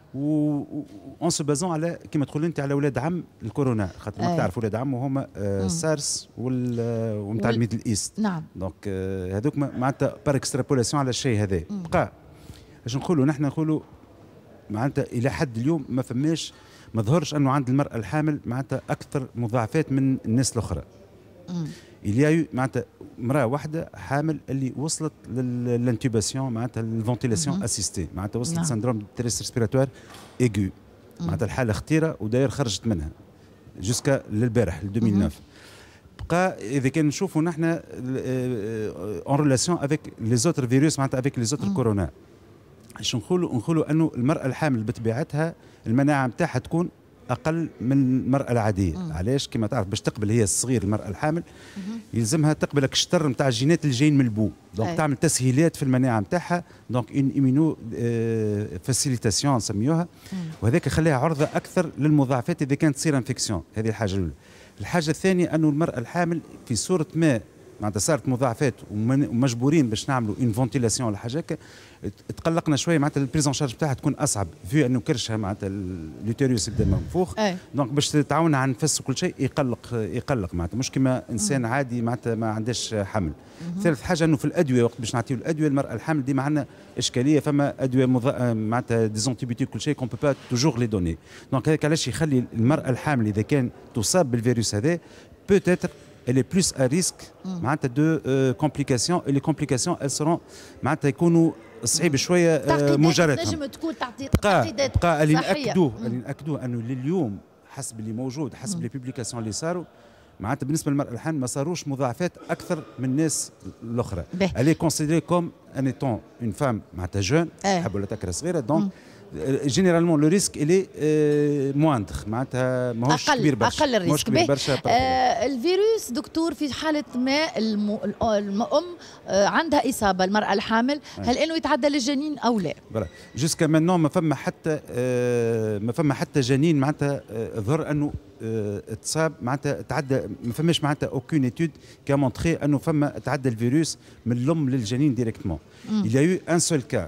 اون سو بازون على كما تقول انت على اولاد عم الكورونا، خاطر ما تعرف اولاد عم وهما سارس ونتاع الميدل ايست. نعم. دونك هذوك معناتها بار اكسترابولاسيون على الشيء هذا. بقى باش نقولوا نحن نقولوا معناتها الى حد اليوم ما فماش، ما ظهرش انه عند المراه الحامل معناتها اكثر مضاعفات من الناس الاخرى. اللي معناتها امراه واحده حامل اللي وصلت للانتوباسيون معناتها الفونتيلاسيون اسيستي، معناتها وصلت سندروم تريس ريسبيراتوار ايغو، معناتها الحاله خطيره وداير خرجت منها جوسكا للبارح 2009. بقى اذا كان نشوفوا نحن اون ريلاسيون افيك لي زوتر فيروس معناتها افيك لي زوتر كورونا، اش نقولوا انه المراه الحامل بطبيعتها المناعه نتاعها تكون اقل من المراه العاديه. علاش؟ كما تعرف باش تقبل هي الصغير المراه الحامل يلزمها تقبل الشطر نتاع الجينات اللي جايين من البو، دونك تعمل تسهيلات في المناعه نتاعها، دونك اون ايمينو فاسيليتاسيون نسميوها، وهذاك يخليها عرضه اكثر للمضاعفات اذا كانت تصير انفكسيون. هذه الحاجه الاولى. الحاجه الثانيه انه المراه الحامل في صوره ما معناتها صارت مضاعفات ومجبورين باش نعملوا اون فونتيلاسيون ولا حاجه هكا، تقلقنا شويه معناتها البريزون شارج بتاعها تكون اصعب، في انه كرشها معناتها اليوتيريوس يبدا منفوخ، دونك باش تعاونها على النفس وكل شيء يقلق معناتها مش كما انسان عادي معناتها ما عندهاش حمل. ثالث حاجه انه في الادويه وقت باش نعطيو الادويه المراه الحامل ديما عندنا اشكاليه، فما ادويه معناتها ديزونتيبيوتيك كل شيء كون بو با توجور لي دوني، دونك هذاك علاش يخلي المراه الحامل اذا كان تصاب بالفيروس هذا بوتيتر elle est plus à risque معناتها دو كومبليكاسيون، et les complications elles seront معناتها يكونوا صعيب شويه مجاردهم. نجم تكون تعقيدات بقى اللي ناكدوه انه لليوم حسب اللي موجود حسب لي بوبليكاسيون اللي صاروا معناتها بالنسبه للمراه الحامل ما صاروش مضاعفات اكثر من الناس الاخرى. elle est considérée comme en étant une femme معناتها جون، حب ولا تكره صغيره، دونك جينيرالمون لو ريسك الي مواندر معناتها ماهوش كبير برشا، اقل الريسك. الفيروس دكتور في حاله ما الام عندها اصابه المراه الحامل، هل انه يتعدى للجنين او لا؟ جوسكا مانون ما فما حتى جنين معناتها ظهر انه تصاب معناتها تعدى، ما فماش معناتها اوكون ايتود كا مونطري انه فما تعدى الفيروس من الام للجنين ديريكتمون. il y a eu un seul cas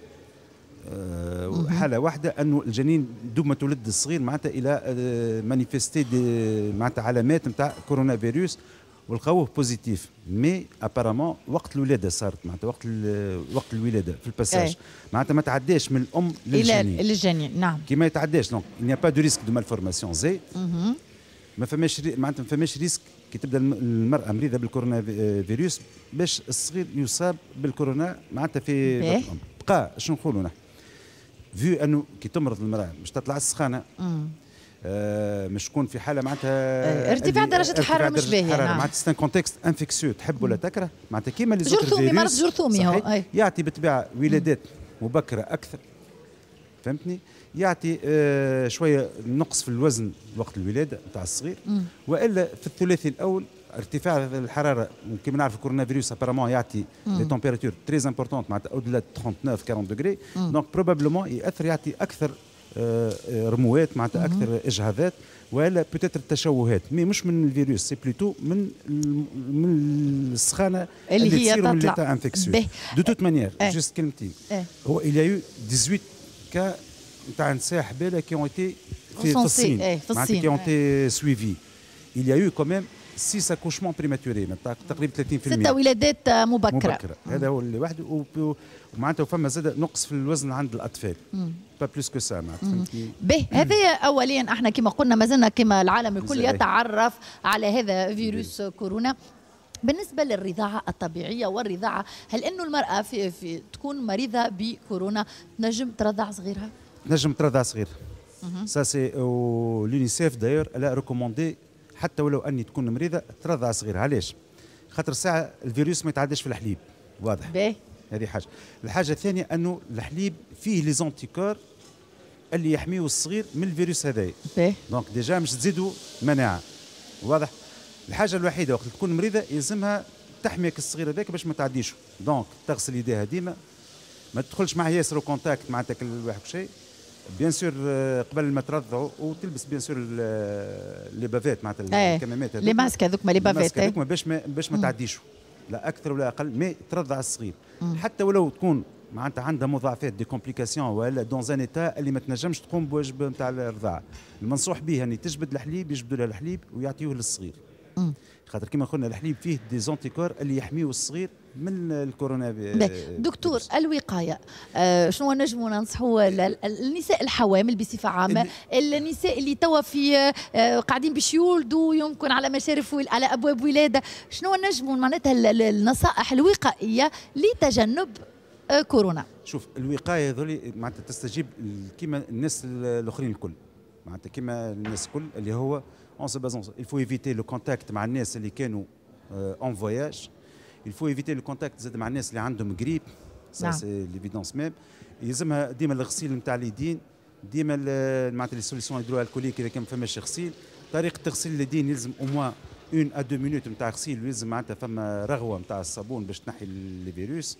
حاله واحده انه الجنين دوب ما تولد الصغير معناتها الى مانيفيستي معناتها علامات نتاع كورونا فيروس ولقاوه بوزيتيف، مي ابارامون وقت الولاده صارت معناتها وقت الولاده في الباساج معناتها ما تعداش من الام للجنين. نعم كي ما يتعداش، دونك il n'y a pas de risque de malformation زي ما فماش معناتها ما فماش ريسك كي تبدا المراه مريضه بالكورونا فيروس باش الصغير يصاب بالكورونا معناتها في الام. بقى شنو نقولوا نحن فيو انه كي تمرض المراه مش تطلع السخانه مش تكون في حاله معناتها ارتفاع درجه الحراره مش باهيه. نعم معناتها سان كونتكست انفكسيو تحب ولا تكره معناتها كيما لي جرثومي، مرض جرثومي هو يعطي بالطبيعه ولادات مبكره اكثر، فهمتني؟ يعطي شويه نقص في الوزن وقت الولاده نتاع الصغير، والا في الثلاثي الاول ارتفاع الحراره كما نعرف الكورونا فيروس ابارامون يعطي دي تمبيراتور تري امبورطونت معناتها اودلا 39 40 دوغري، دونك بروبابلومون ياثر يعطي اكثر رموات معناتها اكثر اجهاضات ولا بوتيتر تشوهات، مي مش من الفيروس سي بلوتو من السخانه اللي تصير من ليتا انفكسيو. دو توت مانيير جوست كلمتين هو il y a eu 18 كا نتاع نساء حباله كي اون ايتي في الصين معناتها كي اون ايتي سويفي il y a eu quand même 6 accouchements prématurés تقريبا 30%، 6 ولادات مبكره. هذا هو اللي وحده، ومعناتها فما زاد نقص في الوزن عند الاطفال با بلوس كو سا معناتها. هذا اوليا احنا كما قلنا مازلنا كما العالم الكل يتعرف على هذا فيروس كورونا. بالنسبه للرضاعه الطبيعيه والرضاعه، هل انه المراه في تكون مريضه بكورونا تنجم ترضع صغيرها؟ تنجم ترضع صغير. سا سي لونيسيف دايور الا ريكوموندي حتى ولو اني تكون مريضه ترضع صغير. علاش؟ خاطر ساعه الفيروس ما يتعداش في الحليب، واضح؟ هذه حاجه. الحاجه الثانيه انه الحليب فيه لي زونتيكور اللي يحميوا الصغير من الفيروس هذايا، دونك ديجا مش تزيدوا مناعه، واضح؟ الحاجه الوحيده وقت تكون مريضه يلزمها تحميك الصغير هذاك باش ما تعديش، دونك تغسل يديها ديما، ما تدخلش معاه ياسر كونتاكت معناتها كل واحد شيء، بيان سور قبل ما ترضعوا، وتلبس بيان سور لي بافيت معناتها الكمامات لي ماسك هذوك لي بافيت هذوك باش ما تعديشوا لا اكثر ولا اقل، مي ترضع الصغير حتى ولو تكون معناتها عندها مضاعفات دي كومبليكاسيون ولا دون زان ايتا اللي ما تنجمش تقوم بواجب نتاع الرضاعه. المنصوح به ان تجبد الحليب، يجبدوا لها الحليب ويعطيوه للصغير، خاطر كما قلنا الحليب فيه دي زونتيكور اللي يحميوا الصغير من الكورونا. دكتور الوقايه شنو نجموا ننصحوا النساء الحوامل بصفه عامه، النساء اللي توا في قاعدين باش يولدوا يمكن على مشارف على ابواب ولاده، شنو نجموا معناتها النصائح الوقائيه لتجنب كورونا؟ شوف الوقايه ذولي معناتها تستجيب كيما الناس الاخرين الكل، معناتها كيما الناس الكل اللي هو on se base il faut éviter le contact مع الناس اللي كانوا en voyage، il faut éviter le contact زاد مع الناس اللي عندهم غريب، ça c'est l'évidence même. يلزمها ديما الغسيل نتاع اليدين، ديما معناتها لي سوليسيون هيدروالكوليك اذا كان ما فماش غسيل. طريقه تغسيل اليدين يلزم au moins 1 à 2 minutes نتاع غسيل، ويلزم معناتها فما رغوه نتاع الصابون باش تنحي لي فيروس.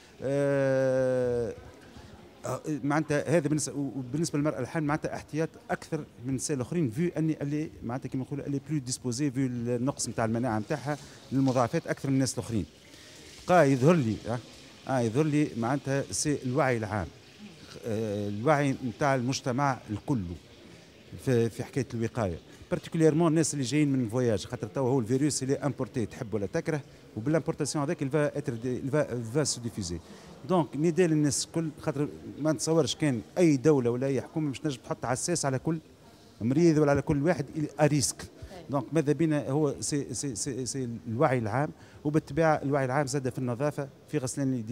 معناتها هذا بالنسبه للمراه الحامل معناتها احتياط اكثر من النساء الاخرين فيو اني اللي معناتها كما نقولوا اللي بلو ديسبوزي فيو النقص نتاع المناعه نتاعها للمضاعفات اكثر من الناس الاخرين. بقى يظهر لي معناتها سي الوعي العام، الوعي نتاع المجتمع الكل في حكايه الوقايه، بارتيكوليرمون الناس اللي جايين من الفواياج، خاطر توا هو الفيروس اللي امبورتي تحب ولا تكره، وبالامبورتاسيون هذاك الفا سو ديفوزي. دونك نداء للناس الكل، خاطر ما نتصورش كان اي دوله ولا اي حكومه مش تنجم تحط حساس على كل مريض ولا على كل واحد اريسك. دونك ماذا بينا هو سي الوعي العام، وبالطبيعه الوعي العام زاد في النظافه، في غسلان اليدين،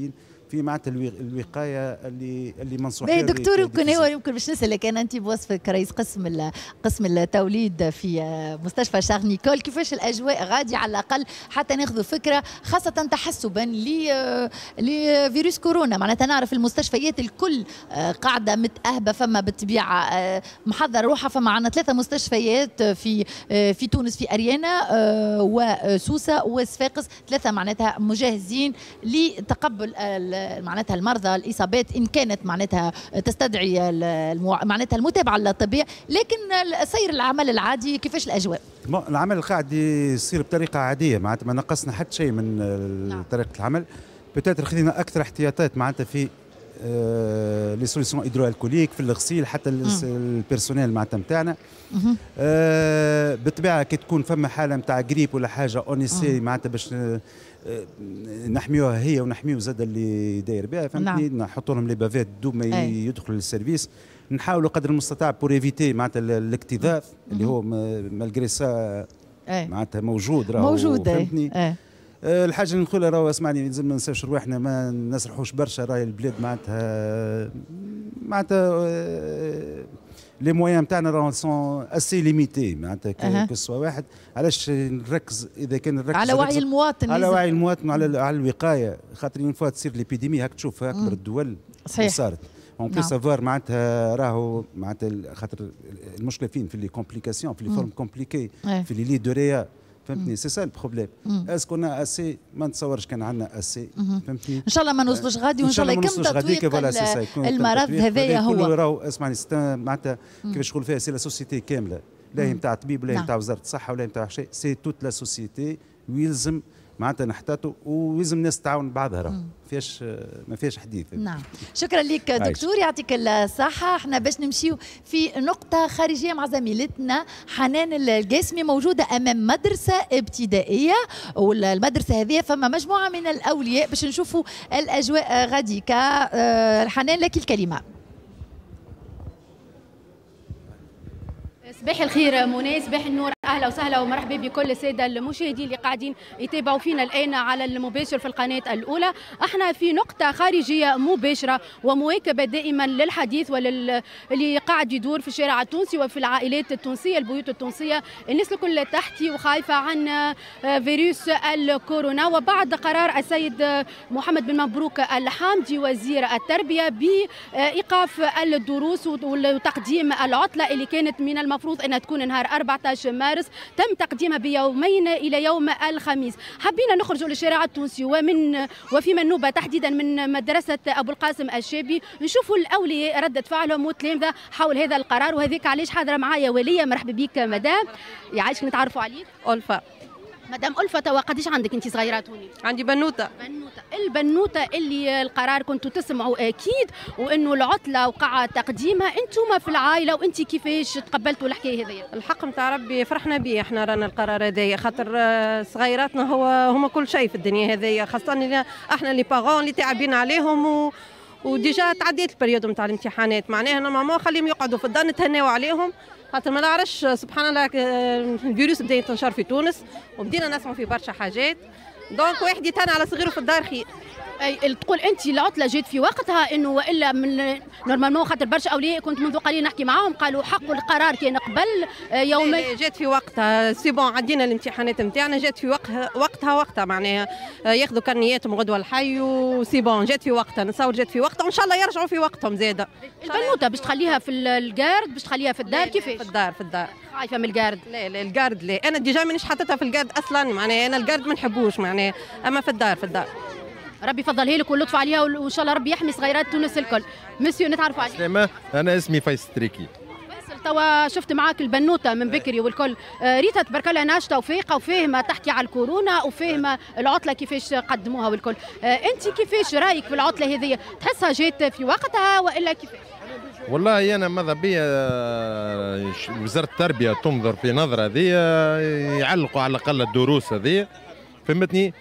في معناتها الوقايه اللي منصوح بها. دكتور يمكن باش نسالك انا، انت بوصفك رئيس قسم التوليد في مستشفى شارل نيكول، كيفاش الاجواء غادي على الاقل حتى ناخذ فكره، خاصه تحسبا لفيروس كورونا؟ معناتها نعرف المستشفيات الكل قاعده متاهبه، فما بالطبيعه محضر روحها، فما عندنا 3 مستشفيات في تونس، في اريانا وسوسه وصفاقس، 3 معناتها مجهزين لتقبل معناتها المرضى، الاصابات ان كانت معناتها تستدعي معناتها المتابعه الطبيه. لكن سير العمل العادي كيفاش الاجواء؟ العمل القاعد يصير بطريقه عاديه، معناتها ما نقصنا حتى شيء من طريقه العمل. بتاتر خذينا اكثر احتياطات معناتها في لي سوليسيون هيدرو الكوليك، في الغسيل، حتى البيرسونيل معناتها نتاعنا. بالطبيعه كي تكون فما حاله نتاع جريب ولا حاجه اونيسي معناتها باش نحميوها هي ونحميو زاد اللي داير بها، فهمتني؟ نحطوا لهم لي بافات دوما يدخلوا للسيرفيس، نحاولوا قدر المستطاع بور ايفيتي معناتها الاكتظاظ اللي هو مالغري سا معناتها موجود، فهمتني؟ الحاجه اللي نقولها راهو اسمعني، لازم ما ننساوش رواحنا، ما نسرحوش برشا، راهي البلاد معناتها لي مويان نتاعنا راهو سون اسي ليميتي، معناتها كسوا واحد. علاش نركز؟ اذا كان نركز على وعي المواطن، على وعي المواطن، على الوقايه، خاطر اون فوا تصير ليبيديمي هاك تشوف في اكبر الدول صحيح صارت اون بو سافوار معناتها راهو معناتها خاطر المشكله فين؟ في لي كومبليكاسيون، في لي فورم كومبليكي، في لي لي دو ريا، فهمتني؟ سي سا البروبليم. اسكو انا اسي؟ ما نتصورش كان عندنا اسي، فهمتني؟ ان شاء الله ما نوصلوش غادي، وان شاء الله يكون تطويق المرض هذايا هو راهو اسمعني معناتها كيفاش نقول فيها، سي لا سوسيتي كامله، لا هي نتاع طبيب ولا هي نتاع وزاره الصحه ولا هي نتاع شيء، سي توت لا سوسيتي، ويلزم معناتها نحتاطوا ويلزم الناس تعاون بعضها، راه ما فيهاش حديث. نعم، شكرا لك دكتور، يعطيك الصحة. احنا باش نمشيو في نقطة خارجية مع زميلتنا حنان القاسمي، موجودة أمام مدرسة ابتدائية، والمدرسة هذه فما مجموعة من الأولياء باش نشوفوا الأجواء غاديكا. حنان لك الكلمة. صباح الخير منى، صباح النور، اهلا وسهلا ومرحبا بكل الساده المشاهدين اللي قاعدين يتابعوا فينا الان على المباشر في القناه الاولى. احنا في نقطه خارجيه مباشره ومواكبه دائما للحديث اللي قاعد يدور في الشارع التونسي وفي العائلات التونسيه، البيوت التونسيه، الناس الكل تحتي وخايفه عن فيروس الكورونا. وبعد قرار السيد محمد بن مبروك الحامدي وزير التربيه بايقاف الدروس وتقديم العطله اللي كانت من المفروض انها تكون نهار 14 مارس، تم تقديمها بيومين الى يوم الخميس. حبينا نخرجوا للشارع التونسي وفي منوبه تحديدا من مدرسه ابو القاسم الشابي، نشوفوا الاولياء رده فعلهم والتلامذه حول هذا القرار. وهذيك علاش حاضره معايا وليه. مرحبا بك مدام، يعيشك نتعرفوا عليك. ألفا. مدام ألفا، توا قديش عندك انت صغيرات هوني؟ عندي بنوته. البنوته اللي القرار كنتوا تسمعوا اكيد وانه العطله وقع تقديمها، انتم في العائله وانت كيفاش تقبلتوا الحكايه هذه؟ الحق نتاع ربي فرحنا به احنا رانا القرار هذايا، خاطر صغيراتنا هما كل شيء في الدنيا هذيا، خاصه احنا اللي باغون اللي تعبين عليهم وديجا تعديت البريود نتاع الامتحانات، معناها نورمالمون خليهم يقعدوا في الدار نتهناو عليهم، خاطر ما نعرفش سبحان الله الفيروس بدا ينتشر في تونس وبدينا نسمع في برشا حاجات، دونك واحد يتهنى على صغيره في الدار خير. اي تقول انت العطله جات في وقتها انه والا من نورمالمون، خاطر برشا اولياء كنت منذ قليل نحكي معاهم قالوا حق القرار كان قبل يومين. جات في وقتها سي بون، عدينا الامتحانات نتاعنا، جات في وقتها معناها ياخذوا كرنياتهم غدوه الحي وسي بون، جات في وقتها، نتصور جات في وقتها وان شاء الله يرجعوا في وقتهم زاده. البنوته باش تخليها في الجارد، باش تخليها في الدار كيفاش؟ في الدار خايفه من الجارد؟ لا الجارد لا، انا ديجا مانيش حاطتها في الجارد اصلا، معناها انا الجارد ما نحبوش معناها، اما في الدار ربي يفضلها لك واللطف عليها وان شاء الله ربي يحمي صغيرات تونس الكل. مسيو نتعرفوا عليك. سلامة، انا اسمي فايز تريكي. فيصل، توا شفت معاك البنوته من بكري والكل، ريتا تبارك الله ناشطه وفايقه وفاهمه تحكي على الكورونا وفاهمه العطله كيفاش قدموها والكل، انت كيفاش رايك في العطله هذه؟ تحسها جات في وقتها والا كيفاش؟ والله انا ماذا بيا وزاره التربيه تنظر في نظره هذه، يعلقوا على الاقل الدروس هذه، فهمتني،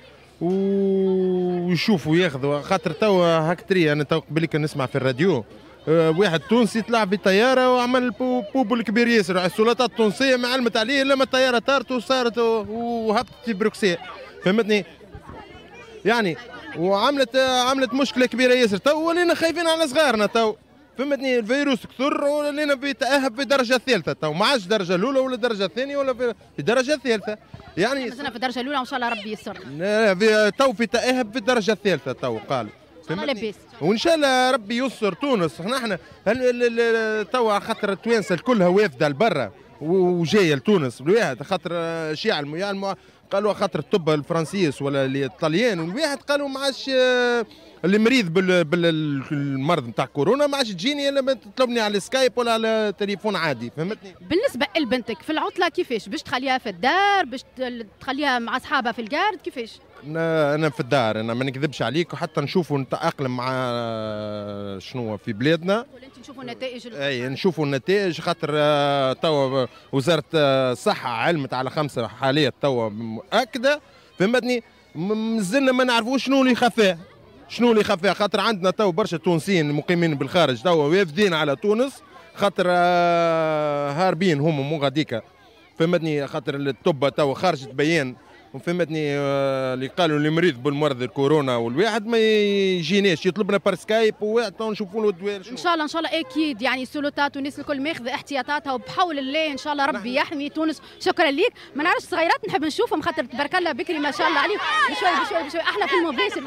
ويشوفوا ياخذوا، خاطر توا هكتري انا تو قبل كان نسمع في الراديو واحد تونسي طلع بطياره وعمل بوبو الكبير ياسر، السلطات التونسيه ما علمت عليه لما الطياره طارت وصارت وهبطت في بروكسل، فهمتني. يعني عملت مشكله كبيره ياسر. تو ولينا خايفين على صغارنا تو، فهمتني؟ الفيروس كثر ولينا بيتاهب في الدرجه الثالثه تو، ما عادش الدرجه الاولى ولا الدرجه الثانيه ولا في الدرجه الثالثه. يعني مازلنا في الدرجه الاولى وان شاء الله ربي يسر. تو في تاهب في الدرجه الثالثه تو قالوا. لاباس وان شاء الله ربي يسر. تونس احنا توا خاطر التوانسه كلها وافده لبرا وجايه لتونس الواحد خاطر شيعة قالوا خاطر الطب الفرنسيس ولا الطليان، والواحد قالوا ما عادش اللي مريض بالمرض نتاع كورونا ما عادش تجيني الا تطلبني على السكايب ولا على تليفون عادي، فهمتني؟ بالنسبه لبنتك في العطله كيفاش باش تخليها في الدار، باش تخليها مع اصحابها في الجارد كيفاش؟ انا في الدار، انا ما نكذبش عليك، وحتى نشوفوا نتاقلم مع شنو في بلادنا. انت نشوفوا النتائج اي نشوفوا النتائج، خاطر توا وزاره الصحه علمت على 5 حالات توا مؤكده، فهمتني؟ مازلنا ما نعرفوش شنو اللي خفاه، خاطر عندنا توا برشا تونسيين مقيمين بالخارج توا وافدين على تونس، خاطر هاربين هما مو غاديكا، فهمتني؟ خاطر الطب توا خرجت بيان، وفهمتني اللي قالوا اللي مريض بالمرض الكورونا والواحد ما يجيناش يطلبنا بار سكايب وتوا نشوفوا له الدواء. ان شاء الله اكيد يعني السلطات والناس الكل ماخذه احتياطاتها، وبحول الله ان شاء الله ربي يحمي تونس. شكرا ليك. ما نعرفش صغيرات نحب نشوفهم خاطر تبارك الله بكري ما شاء الله عليهم. بشوي احنا في المباشر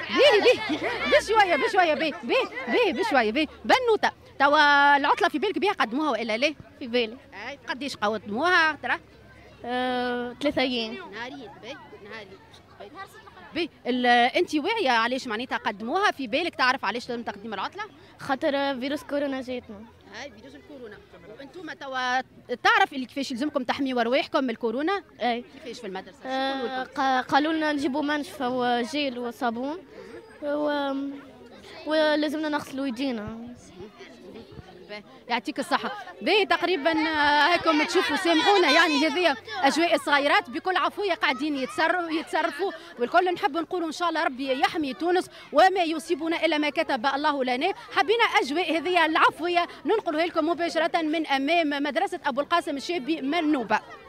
بشويه بنوته. توا العطله في بالك بها قدموها والا لا؟ في بالي. قديش قدموها ترى؟ 3 ايام. نهارين بي انت واعيه علاش معناتها قدموها؟ في بالك تعرف علاش لازم تقديم العطله؟ خاطر فيروس كورونا جاتنا. هاي فيروس الكورونا. وانتم توا تعرف اللي كيفاش يلزمكم تحميوا رواحكم من الكورونا؟ اي. كيفاش في المدرسه؟ قالوا لنا نجيبوا منشفه وجيل وصابون ولازمنا نغسلوا يدينا. يعطيك الصحة. باهي تقريبا هاكم تشوفوا سامحونا، يعني هذه أجواء الصغيرات بكل عفوية قاعدين يتصرفوا، والكل نحب نقولوا إن شاء الله ربي يحمي تونس وما يصيبنا إلا ما كتب الله لنا. حبينا أجواء هذه العفوية ننقلها لكم مباشرة من أمام مدرسة أبو القاسم الشابي منوبة.